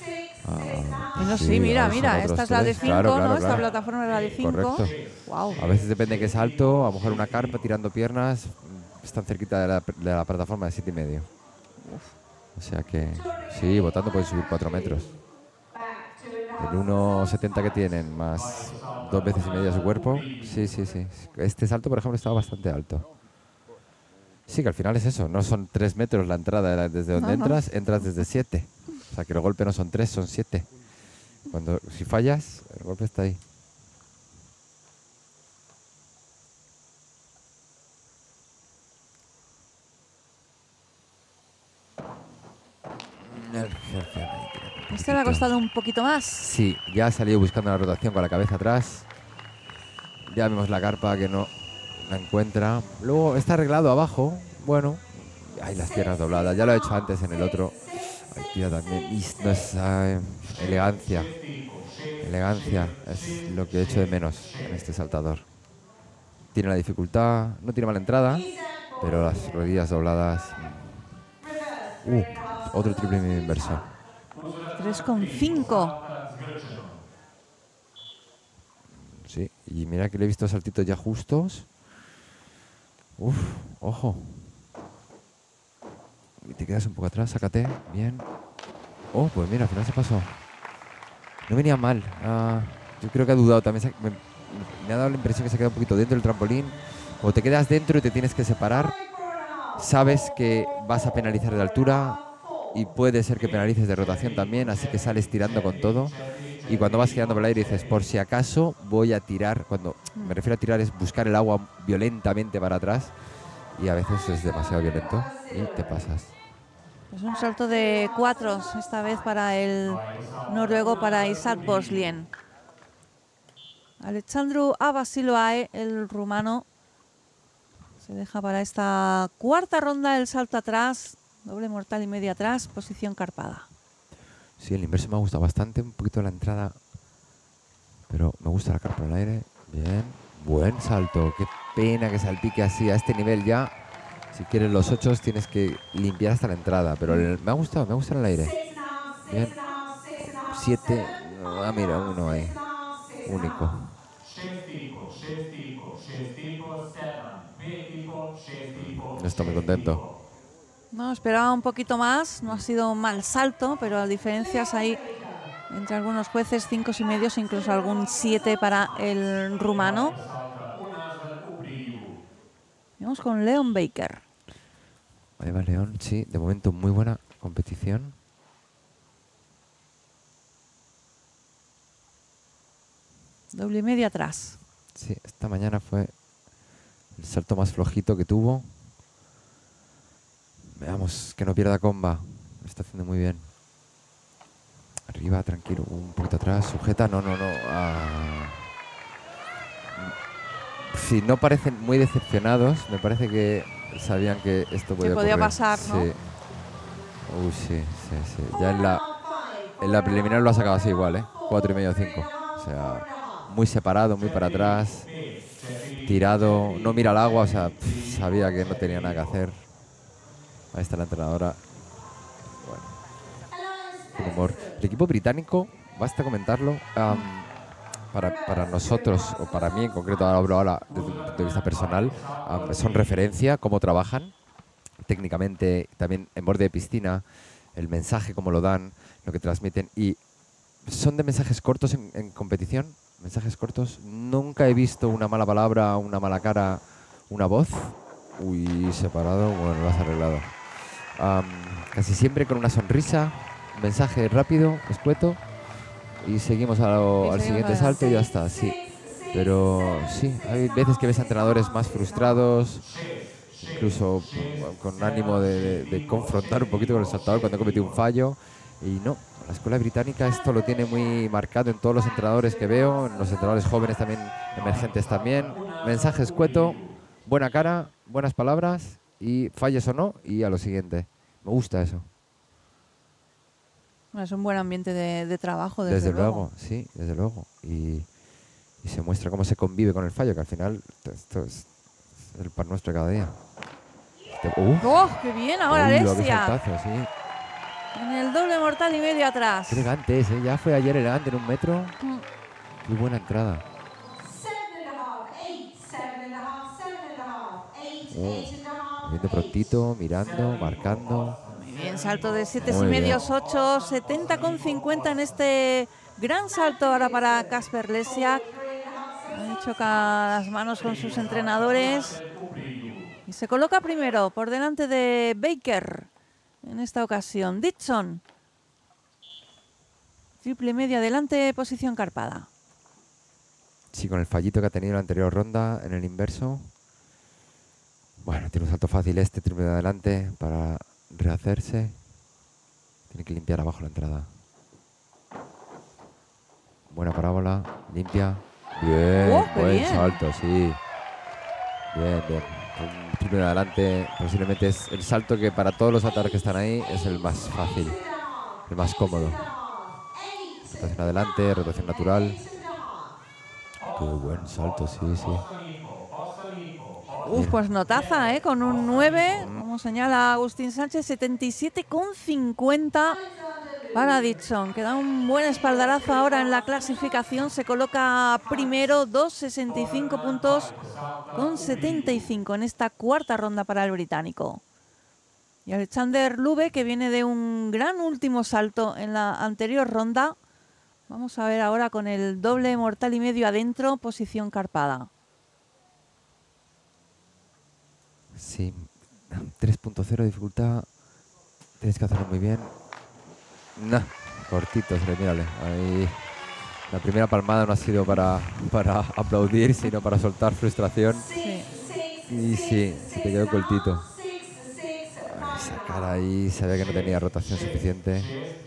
Sí, mira, ahora son esta otros es la de 3. 5, Claro, ¿no? Esta claro. plataforma es la de 5. Correcto. Wow. A veces depende que es alto, a lo mejor una carpa tirando piernas, están cerquita de la plataforma de 7,5. O sea que, sí, botando pueden subir 4 metros. El 1,70 que tienen, más 2 veces y media su cuerpo. Sí. Este salto, por ejemplo, estaba bastante alto. Sí, que al final es eso, no son 3 metros la entrada desde donde entras desde 7. O sea que el golpe no son 3, son 7. Si fallas, el golpe está ahí. Este le ha costado un poquito más. Sí, ya ha salido buscando la rotación con la cabeza atrás. Ya vemos la carpa que no la encuentra. Luego está arreglado abajo. Bueno, hay las piernas dobladas. Ya lo he hecho antes en el otro. Ay, tira también. Y no es elegancia. Elegancia es lo que he hecho de menos en este saltador. Tiene la dificultad, no tiene mala entrada, pero las rodillas dobladas. Otro triple medio inverso. 3,5. Sí, y mira que le he visto saltitos ya justos. Ojo. Y te quedas un poco atrás, sácate. Bien. Oh, pues mira, al final se pasó. No venía mal. Yo creo que ha dudado también. Me ha dado la impresión que se queda un poquito dentro del trampolín. O te quedas dentro y te tienes que separar. Sabes que vas a penalizar de altura y puede ser que penalices de rotación también, así que sales tirando con todo. Y cuando vas girando por el aire dices, por si acaso voy a tirar. Cuando me refiero a tirar es buscar el agua violentamente para atrás. Y a veces es demasiado violento y te pasas. Pues un salto de 4 esta vez para el noruego, para Isaac Boslien. Alexandru Abasiloae, el rumano, se deja para esta cuarta ronda el salto atrás, doble mortal y media atrás, posición carpada. Sí, el inverso me ha gustado bastante, un poquito la entrada, pero me gusta la carpa en el aire. Bien, buen salto, qué pena que salpique así a este nivel ya. Si quieres los 8 tienes que limpiar hasta la entrada, pero me ha gustado en el aire. Bien, 7, mira, uno ahí, único. No estoy muy contento. No, esperaba un poquito más, no ha sido un mal salto, pero las diferencias ahí entre algunos jueces, 5 y medios, incluso algún 7 para el rumano. Vamos con Leon Baker. Ahí va León, sí, de momento muy buena competición. Doble y media atrás. Sí, esta mañana fue el salto más flojito que tuvo. Veamos que no pierda comba. Lo está haciendo muy bien. Arriba, tranquilo, un poquito atrás. Sujeta, no. Sí, no parecen muy decepcionados. Me parece que sabían que esto podía pasar, ¿no? Sí. Sí. Ya en la preliminar lo ha sacado así igual, 4,5 o 5. O sea, muy separado, muy para atrás. Tirado, no mira al agua, o sea, sabía que no tenía nada que hacer. Ahí está la entrenadora. Bueno, con humor. El equipo británico, basta comentarlo, para nosotros, o para mí en concreto, hablo ahora desde un punto de vista personal, son referencia, cómo trabajan técnicamente, también en borde de piscina, el mensaje, cómo lo dan, lo que transmiten. Y son de mensajes cortos en competición, mensajes cortos. Nunca he visto una mala palabra, una mala cara, una voz. Uy, separado. Bueno, lo has arreglado. Casi siempre con una sonrisa. Mensaje rápido, escueto. Y seguimos al siguiente salto y ya está, sí. Pero sí, hay veces que ves a entrenadores más frustrados, incluso con ánimo de confrontar un poquito con el saltador cuando ha cometido un fallo. Y no, la escuela británica esto lo tiene muy marcado en todos los entrenadores que veo, en los entrenadores jóvenes también, emergentes también. Mensaje escueto, buena cara, buenas palabras y falles o no y a lo siguiente. Me gusta eso. Es un buen ambiente de trabajo, desde luego. Sí, desde luego. Y se muestra cómo se convive con el fallo, que al final esto es el pan nuestro de cada día. ¡Oh, qué bien ahora, Alessia! Sí. En el doble mortal y medio atrás. Qué elegante es, ¿eh? Ya fue ayer elegante en 1 metro. Qué buena entrada. Viendo prontito, mirando, marcando. Bien, salto de 7,5, 8, 70,50 en este gran salto ahora para Kasper Lesiak. Choca las manos con sus entrenadores y se coloca primero por delante de Baker en esta ocasión. Dixon, triple medio adelante, posición carpada. Sí, con el fallito que ha tenido en la anterior ronda en el inverso. Bueno, tiene un salto fácil este, triple de adelante para rehacerse. Tiene que limpiar abajo la entrada. Buena parábola, limpia. Bien, buen salto, sí. Bien, bien. Un triple de adelante posiblemente es el salto que para todos los saltadores que están ahí es el más fácil, el más cómodo. Rotación adelante, rotación natural. Qué buen salto, sí, sí. Pues notaza, con un 9, como señala Agustín Sánchez, 77,50 para Dixon, que da un buen espaldarazo ahora en la clasificación. Se coloca primero, 2,65 puntos con 75 en esta cuarta ronda para el británico. Y Alexander Lube, que viene de un gran último salto en la anterior ronda. Vamos a ver ahora con el doble mortal y medio adentro, posición carpada. Sí, 3.0 dificultad. Tienes que hacerlo muy bien. Nah, cortito, mírale. Ahí. La primera palmada no ha sido para aplaudir, sino para soltar frustración. Sí. Y sí, se te quedó cortito. Esa cara ahí, sabía que no tenía rotación suficiente.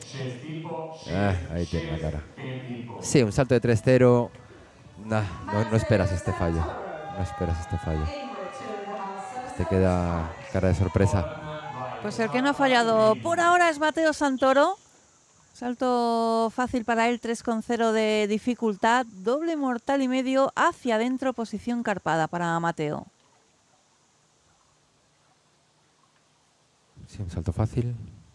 Ahí tiene la cara. Sí, un salto de 3-0. Nah, no esperas este fallo. No esperas este fallo. Te queda cara de sorpresa. Pues el que no ha fallado por ahora es Mateo Santoro. Salto fácil para él, 3,0 de dificultad. Doble mortal y medio hacia adentro, posición carpada para Mateo. Sí, un salto fácil.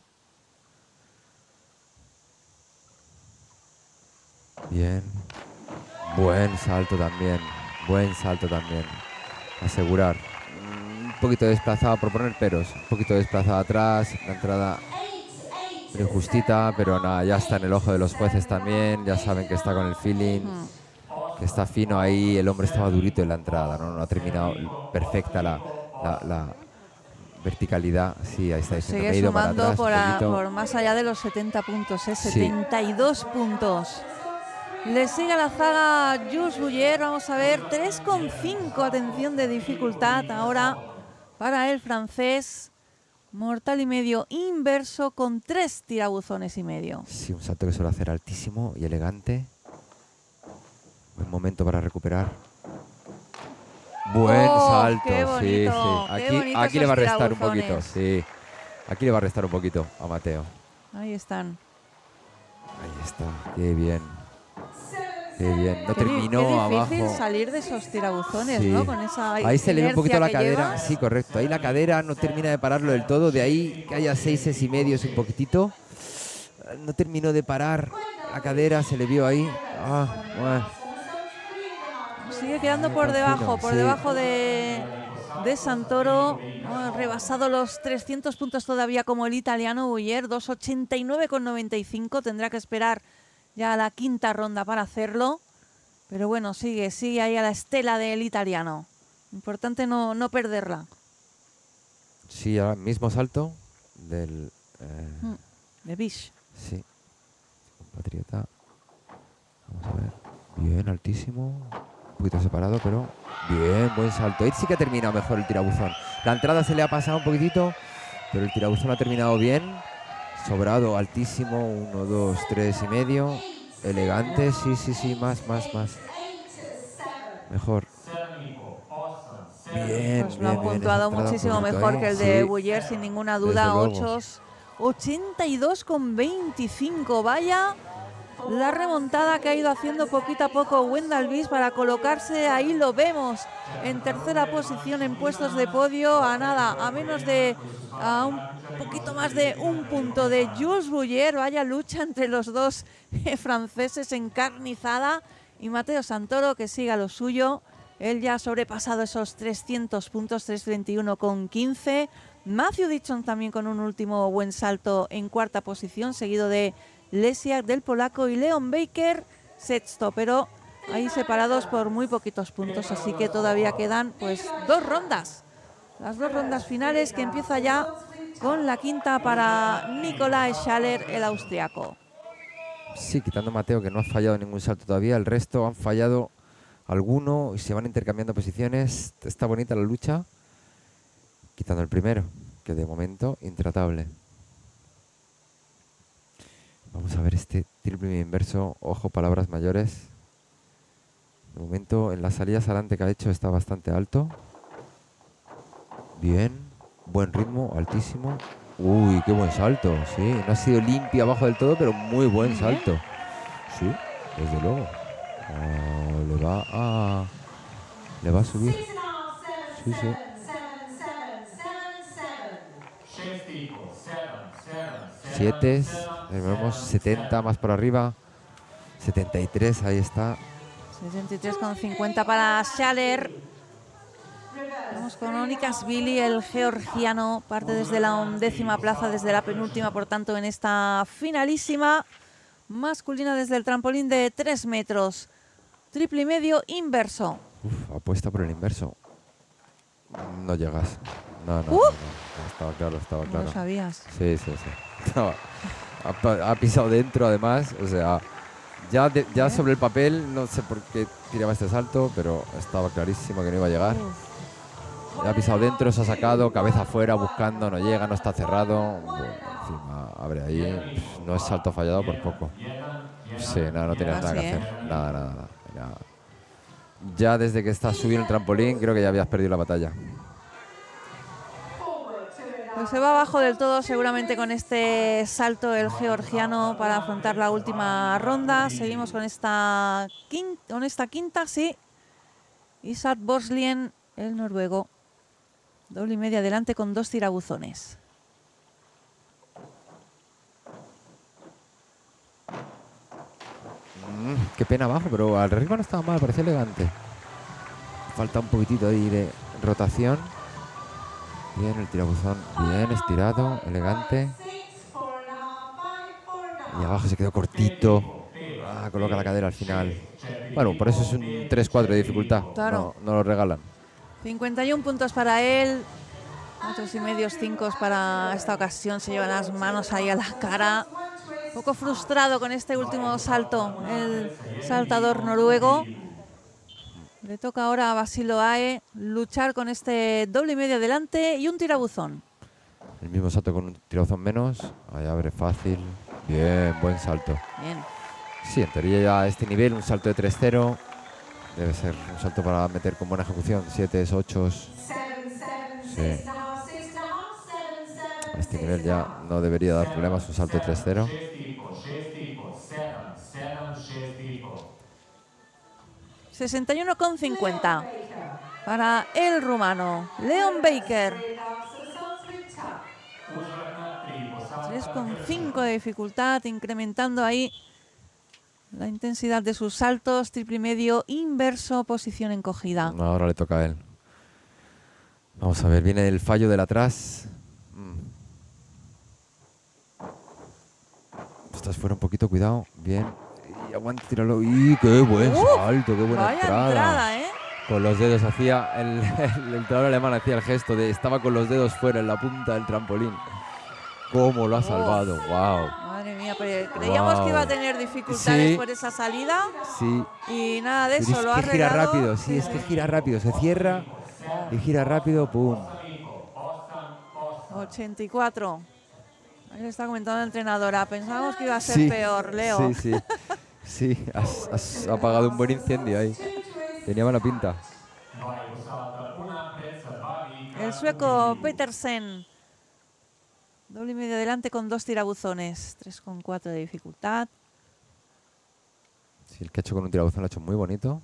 Bien. Buen salto también. Buen salto también. Asegurar. Un poquito desplazado por poner peros. Un poquito desplazado atrás. La entrada muy justita, pero nada, ya está en el ojo de los jueces también. Ya saben que está con el feeling. Que está fino ahí. El hombre estaba durito en la entrada. No ha terminado perfecta la verticalidad. Sí, ahí está diciendo. Sigue sumando por más allá de los 70 puntos, 72 puntos. Le sigue a la zaga Jules Bouyer. Vamos a ver, 3,5, atención, de dificultad ahora para el francés. Mortal y medio inverso con 3 tirabuzones y medio. Sí, un salto que suele hacer altísimo y elegante. Buen momento para recuperar. Buen salto, qué bonito, sí. Aquí le va a restar un poquito, sí. Aquí le va a restar un poquito a Mateo. Ahí están. Ahí está, qué bien. Qué bien, no terminó abajo. Qué difícil salir de esos tirabuzones, sí. ¿no? Con esa ahí se le ve un poquito la cadera. Llevas. Sí, correcto. Ahí la cadera no termina de pararlo del todo. De ahí que haya 6 y medio, un poquitito. No terminó de parar la cadera, se le vio ahí. Bueno. Sigue quedando por debajo de Santoro. Ha rebasado los 300 puntos todavía como el italiano Bouyer, 2,89,95. Tendrá que esperar ya a la quinta ronda para hacerlo. Pero bueno, sigue ahí a la estela del italiano. Importante no perderla. Sí, ahora mismo salto del... De Bish. Sí, compatriota. Vamos a ver. Bien, altísimo. Un poquito separado, pero bien, buen salto. Ahí sí que ha terminado mejor el tirabuzón. La entrada se le ha pasado un poquitito, pero el tirabuzón ha terminado bien. Sobrado, altísimo. 1, 2, 3 y medio. Elegante, sí, más. Mejor. Bien, Pues lo han bien, puntuado esa entrada muchísimo un poquito mejor ahí. que el de Sí, Buller, sin ninguna desde duda. luego. 82,25. Vaya la remontada que ha ido haciendo poquito a poco Wendell Bish para colocarse, ahí lo vemos, en tercera posición en puestos de podio, a un poquito más de un punto de Jules Buller. Vaya lucha entre los dos franceses encarnizada, y Mateo Santoro que siga lo suyo. Él ya ha sobrepasado esos 300 puntos, 321,15. Matthew Dixon también con un último buen salto en cuarta posición, seguido de Lesiak del polaco y Leon Baker sexto, pero ahí separados por muy poquitos puntos, así que todavía quedan pues 2 rondas. Las 2 rondas finales, que empieza ya con la quinta para Nicolai Schaller, el austriaco. Sí, quitando a Mateo, que no ha fallado ningún salto todavía, el resto han fallado alguno y se van intercambiando posiciones. Está bonita la lucha, quitando el primero, que de momento intratable. Vamos a ver este triple inverso. Ojo, palabras mayores. De momento, en las salidas adelante que ha hecho está bastante alto. Bien, buen ritmo, altísimo. Uy, qué buen salto, sí. No ha sido limpio abajo del todo, pero muy buen salto. Sí, desde luego. Le va a subir. Sí. 7, vemos 70 más por arriba. 73, ahí está. 63,50 para Schaller. Vamos con Onikas Billy, el georgiano, parte desde la 11ª plaza, desde la penúltima, por tanto, en esta finalísima masculina desde el trampolín de 3 metros. Triple y medio inverso. Apuesta por el inverso. No llegas. No. Estaba claro. No lo sabías. Sí. Ha pisado dentro, además. O sea, ya sobre el papel, no sé por qué tiraba este salto, pero estaba clarísimo que no iba a llegar. Ha pisado dentro, se ha sacado, cabeza afuera, buscando, no llega, no está cerrado. Bueno, encima abre ahí. No es salto fallado por poco. Sí, no tenías nada que hacer. Nada. Ya desde que estás subiendo el trampolín, creo que ya habías perdido la batalla. Pues se va abajo del todo seguramente con este salto el georgiano para afrontar la última ronda. Seguimos con esta quinta, sí. Isak Borslien, el noruego. Doble y media adelante con 2 tirabuzones. Qué pena abajo, pero arriba no estaba mal, parecía elegante. Falta un poquitito ahí de rotación. Bien, el tirabuzón bien estirado, elegante. Y abajo se quedó cortito. Coloca la cadera al final. Bueno, por eso es un 3-4 de dificultad. Claro. No lo regalan. 51 puntos para él. 4,5 5 para esta ocasión. Se lleva las manos ahí a la cara. Un poco frustrado con este último salto, el saltador noruego. Le toca ahora a Basilo Ae luchar con este doble y medio adelante y un tirabuzón. El mismo salto con un tirabuzón menos. Ahí abre fácil. Bien, buen salto. Bien. Sí, en teoría ya a este nivel, un salto de 3-0. Debe ser un salto para meter con buena ejecución. 7, 8. Sí. A este nivel ya no debería dar problemas un salto de 3-0. 61,50 para el rumano Leon Baker. 3,5 de dificultad, incrementando ahí la intensidad de sus saltos. Triple y medio inverso, posición encogida. Ahora le toca a él. Vamos a ver, viene el fallo del atrás. Estás fuera un poquito, cuidado. Bien. Y aguanta, tíralo. ¡Y qué buen salto! ¡Qué buena vaya entrada, ¿eh? Con los dedos hacía, el entrenador alemán hacía el gesto de estaba con los dedos fuera en la punta del trampolín. ¿Cómo lo ha salvado? ¡Wow! Madre mía, pero creíamos que iba a tener dificultades por esa salida. Sí. Y nada de Pero eso, lo ha es que gira arreglado. rápido, sí, es que gira rápido. Se cierra y gira rápido, ¡pum! 84. Ahí le está comentando la entrenadora. Pensábamos que iba a ser peor, Leo. Sí, sí. Sí, has apagado un buen incendio ahí. Tenía mala pinta. El sueco Petersen. Doble y medio adelante con 2 tirabuzones. 3,4 de dificultad. Sí, el que ha hecho con un tirabuzón lo ha hecho muy bonito.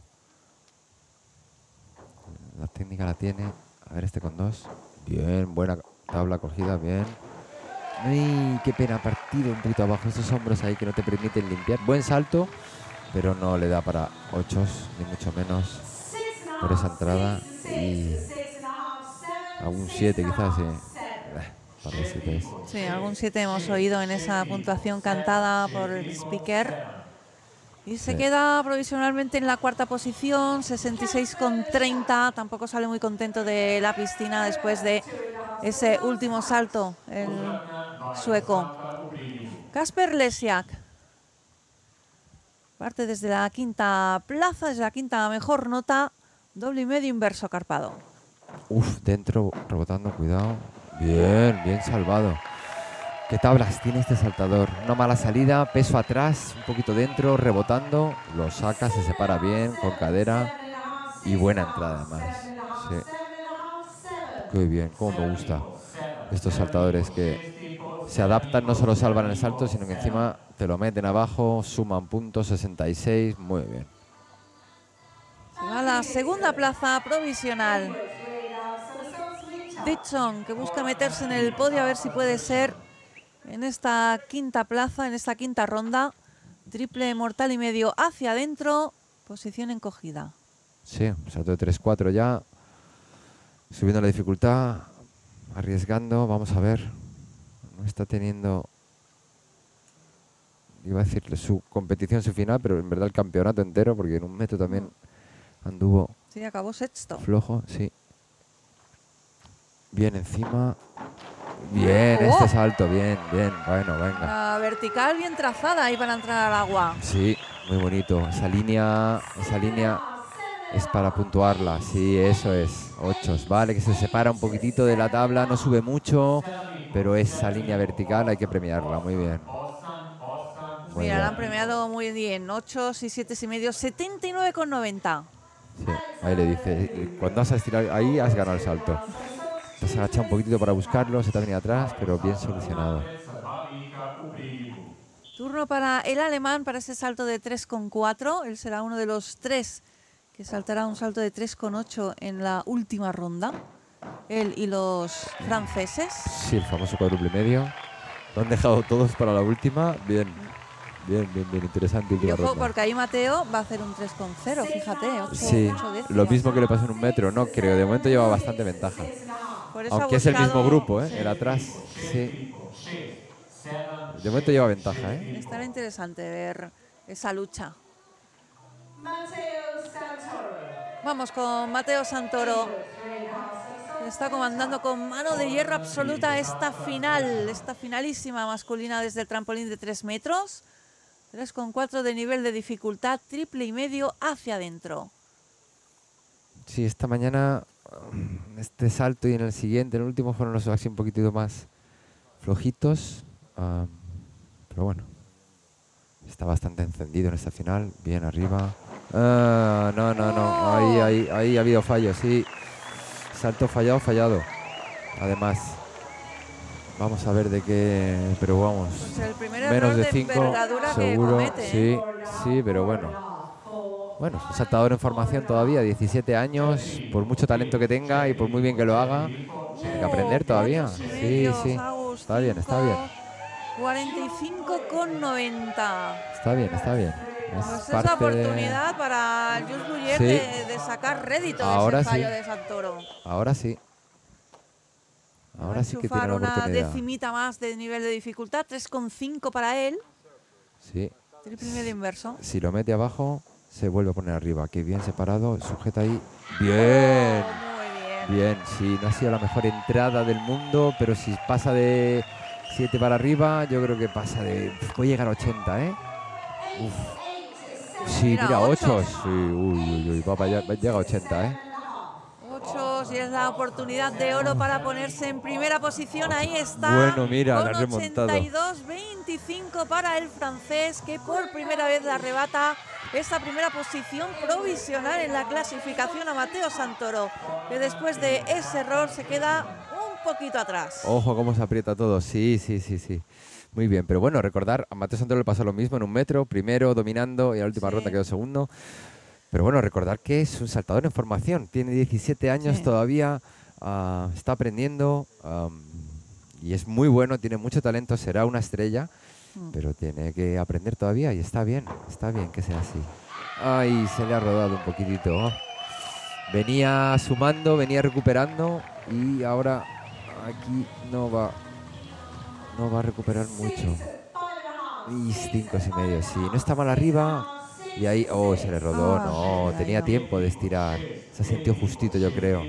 La técnica la tiene. A ver, este con 2. Bien, buena tabla cogida, bien. ¡Ay, qué pena! Partido un poquito abajo. Esos hombros ahí que no te permiten limpiar. Buen salto, pero no le da para 8, ni mucho menos por esa entrada. Y algún 7 quizás, sí. Par de 7. Sí, algún 7 hemos oído en esa puntuación cantada por el speaker. Y se queda provisionalmente en la 4ª posición, 66,30. Tampoco sale muy contento de la piscina después de ese último salto, el sueco. Kasper Lesiak parte desde la 5ª plaza, desde la 5ª mejor nota, doble y medio inverso carpado. Uf, dentro, rebotando, cuidado. Bien, bien salvado. ¿Qué tablas tiene este saltador? Una mala salida, peso atrás, un poquito dentro, rebotando. Lo saca, se separa bien, con cadera. Y buena entrada además. Sí. Qué bien, cómo me gusta. Estos saltadores que se adaptan, no solo salvan el salto, sino que encima te lo meten abajo, suman puntos, 66, muy bien. Se va a la 2ª plaza provisional. Dixon, que busca meterse en el podio a ver si puede ser en esta 5ª plaza, en esta 5ª ronda. Triple mortal y medio hacia adentro, posición encogida. Sí, salto de 3-4 ya. Subiendo la dificultad, arriesgando, vamos a ver. No está teniendo, iba a decirle, su competición, su final, pero en verdad el campeonato entero, porque en un metro también anduvo. Sí, acabó 6º. Flojo, sí. Bien encima. Bien, este salto, bien, bien. Bueno, venga. La vertical bien trazada ahí para entrar al agua. Sí, muy bonito. Esa línea es para puntuarla. Sí, eso es. 8. Vale, que se separa un poquitito de la tabla, no sube mucho, pero esa línea vertical hay que premiarla. Muy bien. Muy Mira, bien. la han premiado muy bien. 8 y 7 y medio, 79,90. Sí, ahí le dice, cuando has estirado ahí has ganado el salto. Te has agachado un poquitito para buscarlo, se te ha venido atrás, pero bien solucionado. Turno para el alemán para ese salto de 3,4. Él será uno de los 3 que saltará un salto de 3,8 en la última ronda. Él y los franceses. Sí, el famoso cuádruple medio. Lo han dejado todos para la última. Bien, bien, bien, bien. Interesante. Y ojo, porque ahí Mateo va a hacer un 3,0, fíjate. 8 sí, décimas. lo mismo que le pasó en un metro, no creo. De momento lleva bastante ventaja. Por eso aunque es el mismo grupo, el atrás. Sí. De momento lleva ventaja, Estará interesante ver esa lucha. Vamos con Mateo Santoro, que está comandando con mano de hierro absoluta esta final, esta finalísima masculina desde el trampolín de 3 metros. 3,4 de nivel de dificultad, triple y medio hacia adentro. Sí, esta mañana, este salto y en el siguiente, en el último, fueron los así un poquitito más flojitos. Pero bueno, está bastante encendido en esta final. Bien arriba. No. Ahí ha habido fallo, sí. Salto fallado. Además, vamos a ver de qué. Pero vamos, pues el primer menos de error 5, que seguro. comete, Sí, pero bueno. Bueno, es un saltador en formación todavía, 17 años. Por mucho talento que tenga y por muy bien que lo haga, hay que aprender todavía. Sí. Está bien. 45,90. Está bien. Pues es la oportunidad para Jules Bullier de sacar rédito ahora de ese fallo sí. de Santoro. Ahora sí. Ahora sí que tiene la oportunidad. Una decimita más de nivel de dificultad, 3,5 para él. Sí. Triple medio inverso. Si lo mete abajo, se vuelve a poner arriba. Qué bien separado, sujeta ahí. Bien. Muy bien. Bien, sí, no ha sido la mejor entrada del mundo, pero si pasa de 7 para arriba, yo creo que pasa de... Puede llegar a 80, ¿eh? Uf. Sí, mira, 8. Sí, uy, va para allá, llega a 80, ¿eh? 8 y es la oportunidad de oro para ponerse en primera posición. Ahí está. Bueno, mira, con la ha remontado. 82-25 para el francés, que por primera vez le arrebata esta primera posición provisional en la clasificación a Matteo Santoro, que después de ese error se queda un poquito atrás. Ojo cómo se aprieta todo. Sí. Muy bien, pero bueno, recordar, a Matteo Santoro le pasó lo mismo en 1 metro, primero dominando y en la última ronda quedó segundo. Pero bueno, recordar que es un saltador en formación, tiene 17 años todavía, está aprendiendo y es muy bueno, tiene mucho talento, será una estrella, pero tiene que aprender todavía y está bien que sea así. Ay, se le ha rodado un poquitito. Venía sumando, venía recuperando y ahora aquí no va a recuperar mucho. Y 5,5, sí, no está mal arriba. Y ahí, se le rodó, no, tenía tiempo de estirar. Se ha sentido justito, yo creo.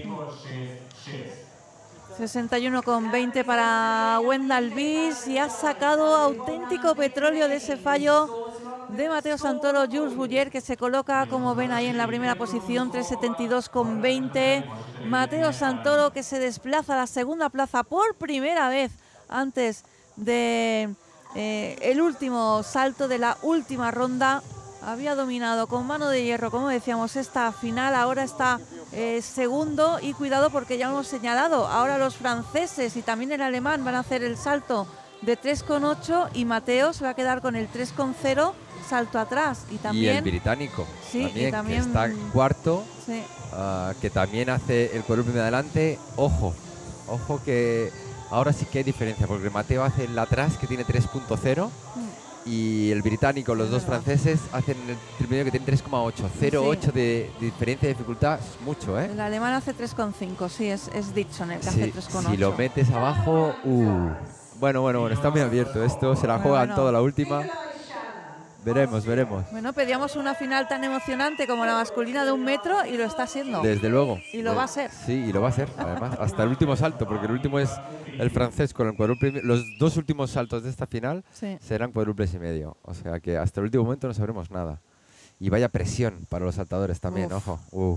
61,20 para Wendell Bis y ha sacado auténtico petróleo de ese fallo de Matteo Santoro. Jules Bouyer, que se coloca, como ven ahí, en la primera posición, 3,72,20. Matteo Santoro, que se desplaza a la segunda plaza por primera vez antes de el último salto de la última ronda. Había dominado con mano de hierro, como decíamos, esta final. Ahora está segundo y cuidado porque ya lo hemos señalado. Ahora los franceses y también el alemán van a hacer el salto de 3,8 y Matteo se va a quedar con el 3,0, salto atrás. Y también el británico, también, que está cuarto, que también hace el cuádruple de adelante. Ojo que ahora sí que hay diferencia, porque Matteo hace el atrás, que tiene 3,0. Y el británico, los dos franceses, hacen el triple que tiene 3,8. 0,8 de diferencia de dificultad es mucho, ¿eh? El alemán hace 3,5, sí, es Dixon el que hace 3,8. Si lo metes abajo, Bueno, está muy abierto esto, se la juegan toda la última. Veremos. Bueno, pedíamos una final tan emocionante como la masculina de 1 metro y lo está siendo. Desde luego. Y lo va a ser. Sí, y lo va a ser, además, hasta el último salto, porque el último es el francés con el cuádruple. Los 2 últimos saltos de esta final serán cuádruples y medio. O sea que hasta el último momento no sabremos nada. Y vaya presión para los saltadores también, ojo.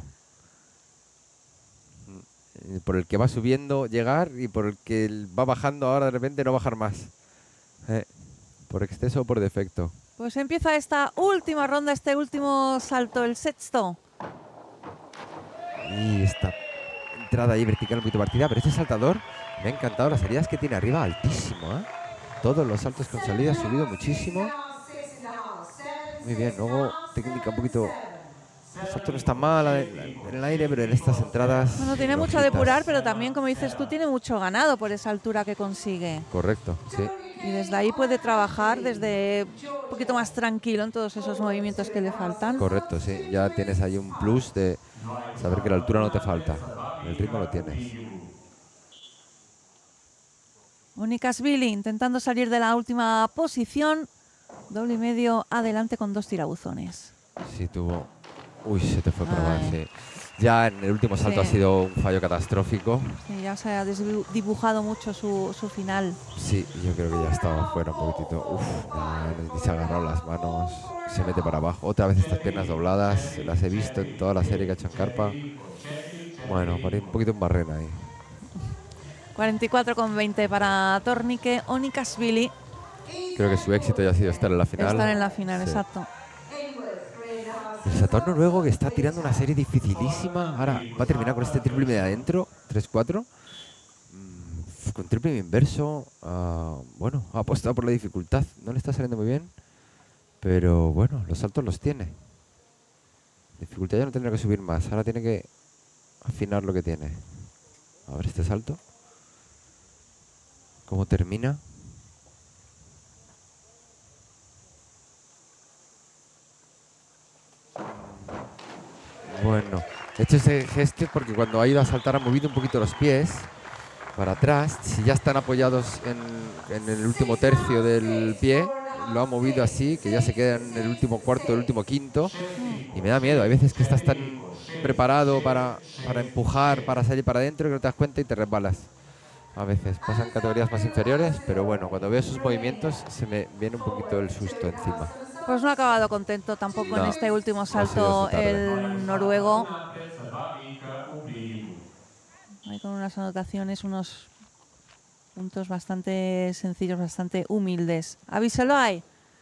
Por el que va subiendo llegar y por el que va bajando ahora de repente no bajar más. Por exceso o por defecto. Pues empieza esta última ronda, este último salto, el sexto. Y esta entrada ahí vertical un poquito partida, pero este saltador me ha encantado las salidas que tiene arriba, altísimo, ¿eh? Todos los saltos con salida ha subido muchísimo. Muy bien, luego técnica un poquito... El salto no está mal en el aire, pero en estas entradas... Bueno, tiene mucho a depurar, pero también, como dices tú, tiene mucho ganado por esa altura que consigue. Correcto, sí. Y desde ahí puede trabajar desde un poquito más tranquilo en todos esos movimientos que le faltan. Correcto, sí. Ya tienes ahí un plus de saber que la altura no te falta. El ritmo lo tienes. Onikashvili intentando salir de la última posición. Doble y medio adelante con 2 tirabuzones. Sí, tuvo... se te fue por abajo, sí. Ya en el último salto ha sido un fallo catastrófico. Sí, ya se ha dibujado mucho su final. Sí, yo creo que ya estaba fuera un poquitito. Ni se agarró las manos, se mete para abajo. Otra vez estas piernas dobladas, las he visto en toda la serie que ha hecho en carpa. Bueno, por ahí un poquito en barrena ahí. 44,20 para Tornike Onikashvili. Creo que su éxito ya ha sido estar en la final. Estar en la final, exacto. El saltador noruego que está tirando una serie dificilísima. Ahora va a terminar con este triple de adentro, 3-4. Con triple inverso. Bueno, ha apostado por la dificultad. No le está saliendo muy bien. Pero bueno, los saltos los tiene. Dificultad ya no tendrá que subir más. Ahora tiene que afinar lo que tiene. A ver este salto. ¿Cómo termina? Bueno, he hecho ese gesto porque cuando ha ido a saltar ha movido un poquito los pies para atrás. Si ya están apoyados en el último tercio del pie, lo ha movido así, que ya se queda en el último cuarto, el último quinto, y me da miedo. Hay veces que estás tan preparado para empujar, para salir para adentro, que no te das cuenta y te resbalas. A veces pasan categorías más inferiores, pero bueno, cuando veo esos movimientos se me viene un poquito el susto encima. Pues no ha acabado contento tampoco en este último salto el noruego. Hay con unas anotaciones, unos puntos bastante sencillos, bastante humildes. Avísalo ahí.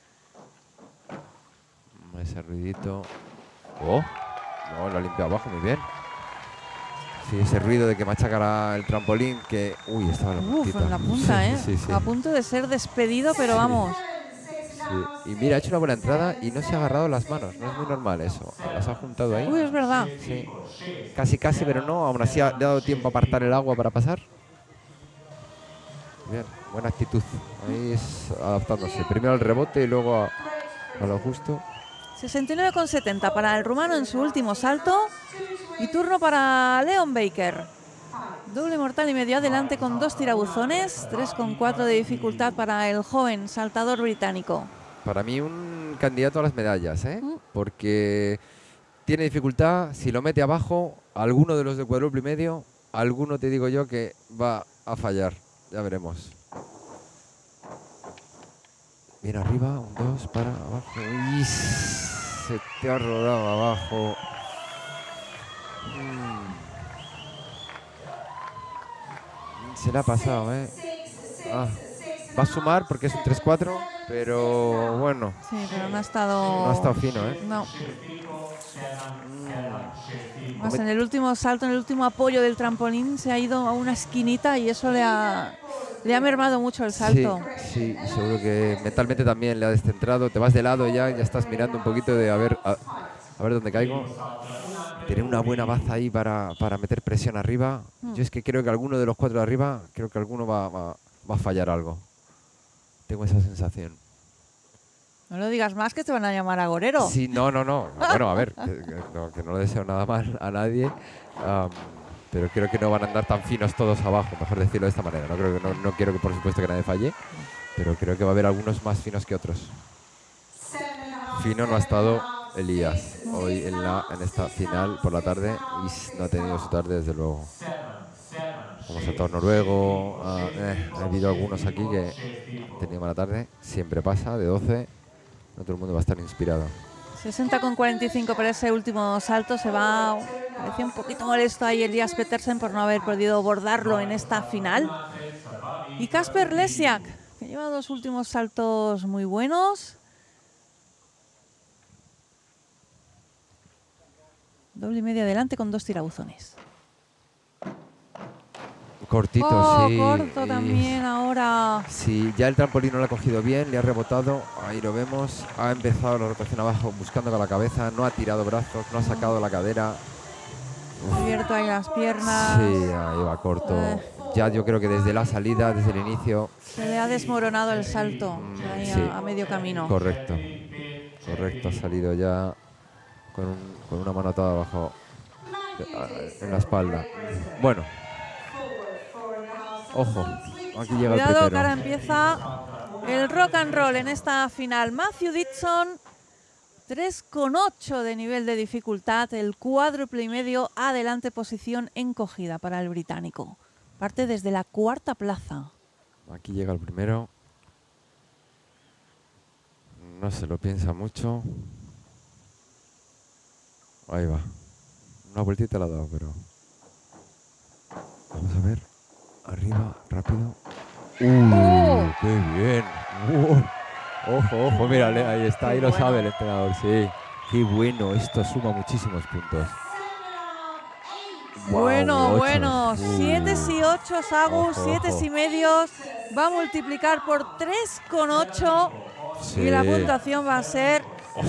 Ese ruidito. Oh, no, lo ha limpiado abajo, muy bien. Sí, ese ruido de que machacara el trampolín, que... Uy, estaba en la puntita. En la punta, ¿eh? Sí, sí. A punto de ser despedido, pero vamos. Sí. Y mira, ha hecho una buena entrada y no se ha agarrado las manos. No es muy normal eso. Las ha juntado ahí. Uy, es verdad. Sí. Casi, casi, pero no. Aún así le ha dado tiempo a apartar el agua para pasar. Bien, buena actitud. Ahí es adaptándose. Primero al rebote y luego a lo justo. 69,70 para el rumano en su último salto. Y turno para Leon Baker. Doble mortal y medio adelante con 2 tirabuzones. 3,4 de dificultad para el joven saltador británico. Para mí un candidato a las medallas, ¿eh? Porque tiene dificultad. Si lo mete abajo, alguno de los de cuádruple y medio, alguno te digo yo que va a fallar. Ya veremos. Bien arriba, un 2 para abajo. Y se te ha rodado abajo. Se le ha pasado, ¿eh? Va a sumar porque es un 3-4, pero bueno. Sí, pero no ha estado... No ha estado fino, ¿eh? No. Más en el último salto, en el último apoyo del trampolín, se ha ido a una esquinita y eso le ha mermado mucho el salto. Sí, sí, seguro que mentalmente también le ha descentrado. Te vas de lado ya estás mirando un poquito de a ver dónde caigo. Tener una buena baza ahí para meter presión arriba. Yo es que creo que alguno de los 4 de arriba, creo que alguno va a fallar algo. Tengo esa sensación. No lo digas más, que te van a llamar agorero. Sí, no. Bueno, a ver, que no le deseo nada mal a nadie. Pero creo que no van a andar tan finos todos abajo, mejor decirlo de esta manera. No quiero que por supuesto que nadie falle, pero creo que va a haber algunos más finos que otros. Fino no ha estado Elías hoy en esta final por la tarde y no ha tenido su tarde desde luego. Como saltador noruego, ha habido algunos aquí que han tenido mala tarde. Siempre pasa, de 12, no todo el mundo va a estar inspirado. 60,45 para ese último salto. Se va, parece un poquito molesto ahí Elias Petersen por no haber podido bordarlo en esta final. Y Kasper Lesiak, que lleva 2 últimos saltos muy buenos. Doble y medio adelante con 2 tirabuzones. Cortito, sí. Corto también ahora. Sí, ya el trampolín no lo ha cogido bien, le ha rebotado, ahí lo vemos. Ha empezado la rotación abajo buscando con la cabeza, no ha tirado brazos, no ha sacado la cadera. Ha abierto ahí las piernas. Sí, ahí va corto. Ya yo creo que desde la salida, desde el inicio... Se le ha desmoronado el salto ahí sí, a medio camino. Correcto, ha salido ya con una mano atada abajo en la espalda. Bueno. Ojo, aquí llega Cuidado, el primero. que ahora empieza el rock and roll en esta final. Matthew Dixon, 3,8 de nivel de dificultad, el cuádruple y medio adelante, posición encogida para el británico. Parte desde la 4ª plaza. Aquí llega el primero. No se lo piensa mucho. Ahí va. Una vueltita la ha dado, pero... Vamos a ver. Arriba, rápido. ¡Qué bien! Ojo, mírale, ahí está, ahí lo sabe el entrenador, sí. ¡Qué bueno! Esto suma muchísimos puntos. Bueno, 7 y 8, Agus, 7 y medios. Va a multiplicar por 3,8 y la puntuación va a ser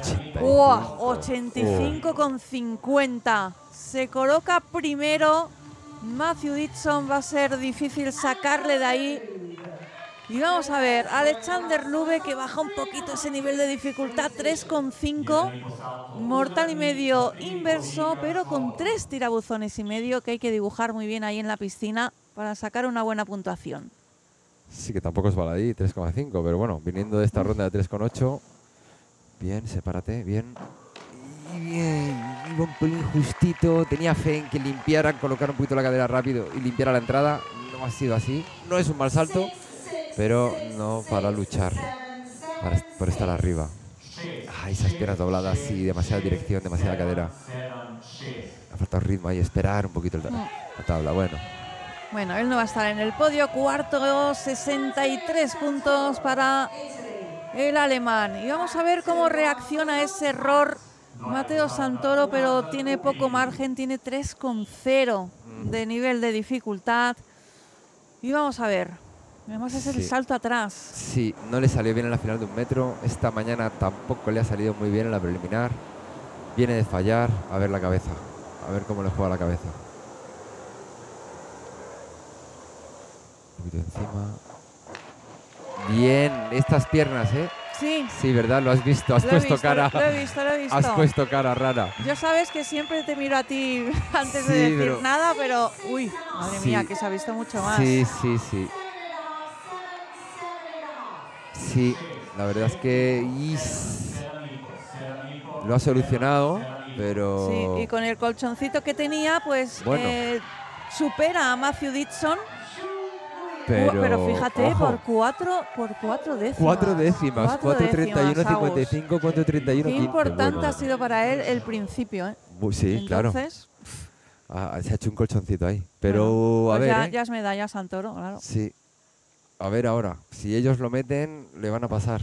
85,50. Se coloca primero. Matthew Dixon, va a ser difícil sacarle de ahí. Y vamos a ver, Alexander Lube, que baja un poquito ese nivel de dificultad, 3,5. Mortal y medio inverso, pero con 3 tirabuzones y medio que hay que dibujar muy bien ahí en la piscina para sacar una buena puntuación. Sí, que tampoco es baladí, 3,5, pero bueno, viniendo de esta ronda de 3,8. Bien, sepárate, bien. Y bien, iba un pelín justito. Tenía fe en que limpiaran, colocar un poquito la cadera rápido y limpiara la entrada. No ha sido así. No es un mal salto, pero no para luchar, por estar arriba. Esas piernas dobladas, sí, demasiada dirección, demasiada cadera. Ha faltado ritmo ahí, esperar un poquito la tabla. Bueno, él no va a estar en el podio. Cuarto, 63 puntos para el alemán. Y vamos a ver cómo reacciona a ese error Matteo Santoro, pero tiene poco margen, tiene 3,0 de nivel de dificultad. Y vamos a ver. Además es el salto atrás. Sí, no le salió bien en la final de 1 metro. Esta mañana tampoco le ha salido muy bien en la preliminar. Viene de fallar. A ver la cabeza. A ver cómo le juega la cabeza. Un poquito encima. Bien, estas piernas, ¿eh? Sí. Sí, ¿verdad? Lo has visto. Has puesto cara. Lo he visto. Has puesto cara rara. Ya sabes que siempre te miro a ti antes de decir nada, pero... Uy, madre mía, que se ha visto mucho más. Sí. Sí, la verdad es que lo ha solucionado, pero... Sí, y con el colchoncito que tenía, pues supera a Matthew Dixon. Pero fíjate, ojo, por 4 décimas. 4 décimas, 4:31.55, 4:31.15. Qué importante ha sido para él el principio, ¿eh? Sí, entonces, claro. Se ha hecho un colchoncito ahí. Pero, pues a ver. Ya es medalla Santoro, claro. Sí. A ver ahora. Si ellos lo meten, le van a pasar.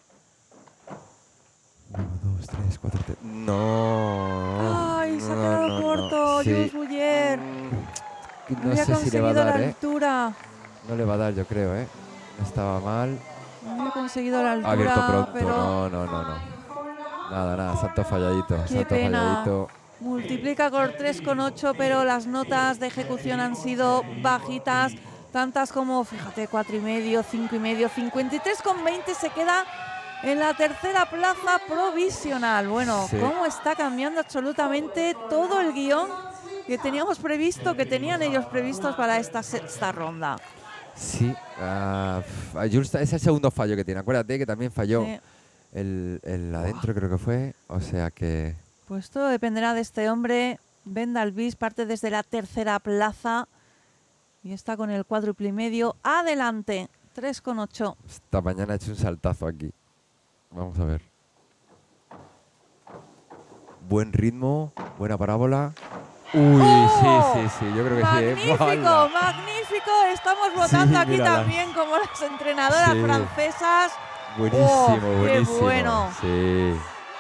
1, 2, 3, 4. No. Ay, se ha quedado corto, Jules Bullier. No sé si le va a dar, la altura. No le va a dar, yo creo, ¿eh? No estaba mal. No había conseguido la altura. Ha abierto pronto. Pero... No. Nada. Salto falladito. Qué pena. Multiplica por 3,8, pero las notas de ejecución han sido bajitas. Tantas como, fíjate, 4,5, 5,5, 53,20 se queda en la tercera plaza provisional. Bueno, cómo está cambiando absolutamente todo el guión que teníamos previsto, que tenían ellos previstos para esta sexta ronda. Sí, Jules es el segundo fallo que tiene. Acuérdate que también falló el adentro, creo que fue. O sea que... Pues todo dependerá de este hombre. Ben Dalvis parte desde la tercera plaza y está con el cuádruple y medio. Adelante, 3,8. Esta mañana ha hecho un saltazo aquí. Vamos a ver. Buen ritmo, buena parábola. Uy, sí, yo creo que magnífico, sí. Magnífico, estamos votando aquí también como las entrenadoras francesas. Buenísimo. Qué bueno. Sí.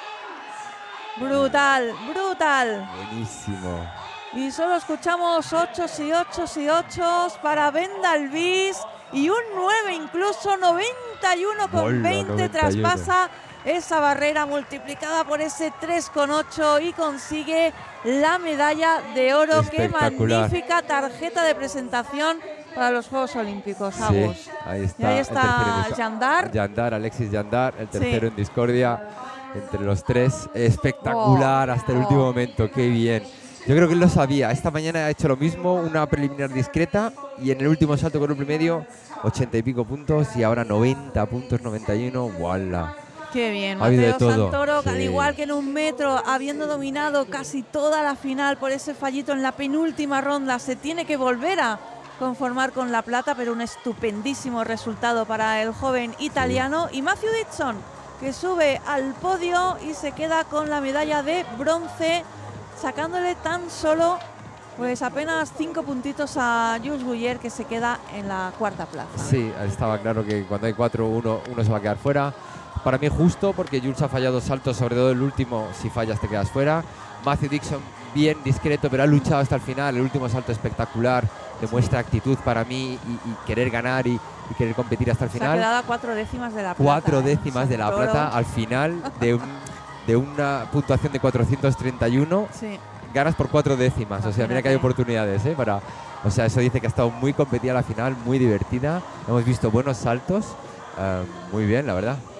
Brutal. Buenísimo. Y solo escuchamos 8 para Ben Dalvis y un 9 incluso, 91,20 traspasa esa barrera multiplicada por ese 3,8 y consigue la medalla de oro. Qué magnífica tarjeta de presentación para los Juegos Olímpicos, Agus. Sí, ahí está Jandar. Alexis Jandar, el tercero en discordia entre los tres. Espectacular hasta el último momento, qué bien. Yo creo que él lo sabía. Esta mañana ha hecho lo mismo, una preliminar discreta y en el último salto con un medio 80 y pico puntos y ahora 90 puntos, 91. ¡Wala! Qué bien, Matteo Santoro, al igual que en 1 metro, habiendo dominado casi toda la final por ese fallito en la penúltima ronda, se tiene que volver a conformar con la plata, pero un estupendísimo resultado para el joven italiano. Y Matthew Dixon, que sube al podio y se queda con la medalla de bronce, sacándole tan solo pues apenas 5 puntitos a Jules Bullier, que se queda en la cuarta plaza. Sí, estaba claro que cuando hay 4, uno se va a quedar fuera. Para mí justo, porque Jules ha fallado saltos, sobre todo el último, si fallas te quedas fuera. Matthew Dixon bien discreto, pero ha luchado hasta el final. El último salto espectacular, demuestra actitud para mí y querer ganar y querer competir hasta el final. Se ha quedado a 4 décimas de la plata. 4 décimas de la plata al final de una puntuación de 431. Sí. Ganas por 4 décimas, o sea, mira que hay oportunidades, o sea, eso dice que ha estado muy competida la final, muy divertida. Hemos visto buenos saltos, muy bien, la verdad.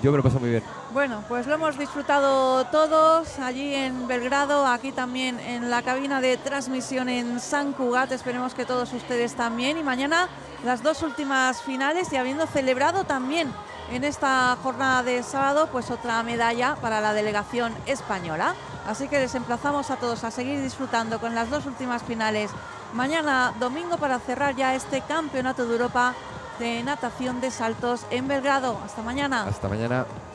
Yo me lo paso muy bien. Bueno, pues lo hemos disfrutado todos allí en Belgrado, aquí también en la cabina de transmisión en Sant Cugat. Esperemos que todos ustedes también. Y mañana las 2 últimas finales, y habiendo celebrado también en esta jornada de sábado pues otra medalla para la delegación española. Así que les emplazamos a todos a seguir disfrutando con las 2 últimas finales mañana domingo para cerrar ya este Campeonato de Europa de natación de saltos en Belgrado. Hasta mañana. Hasta mañana.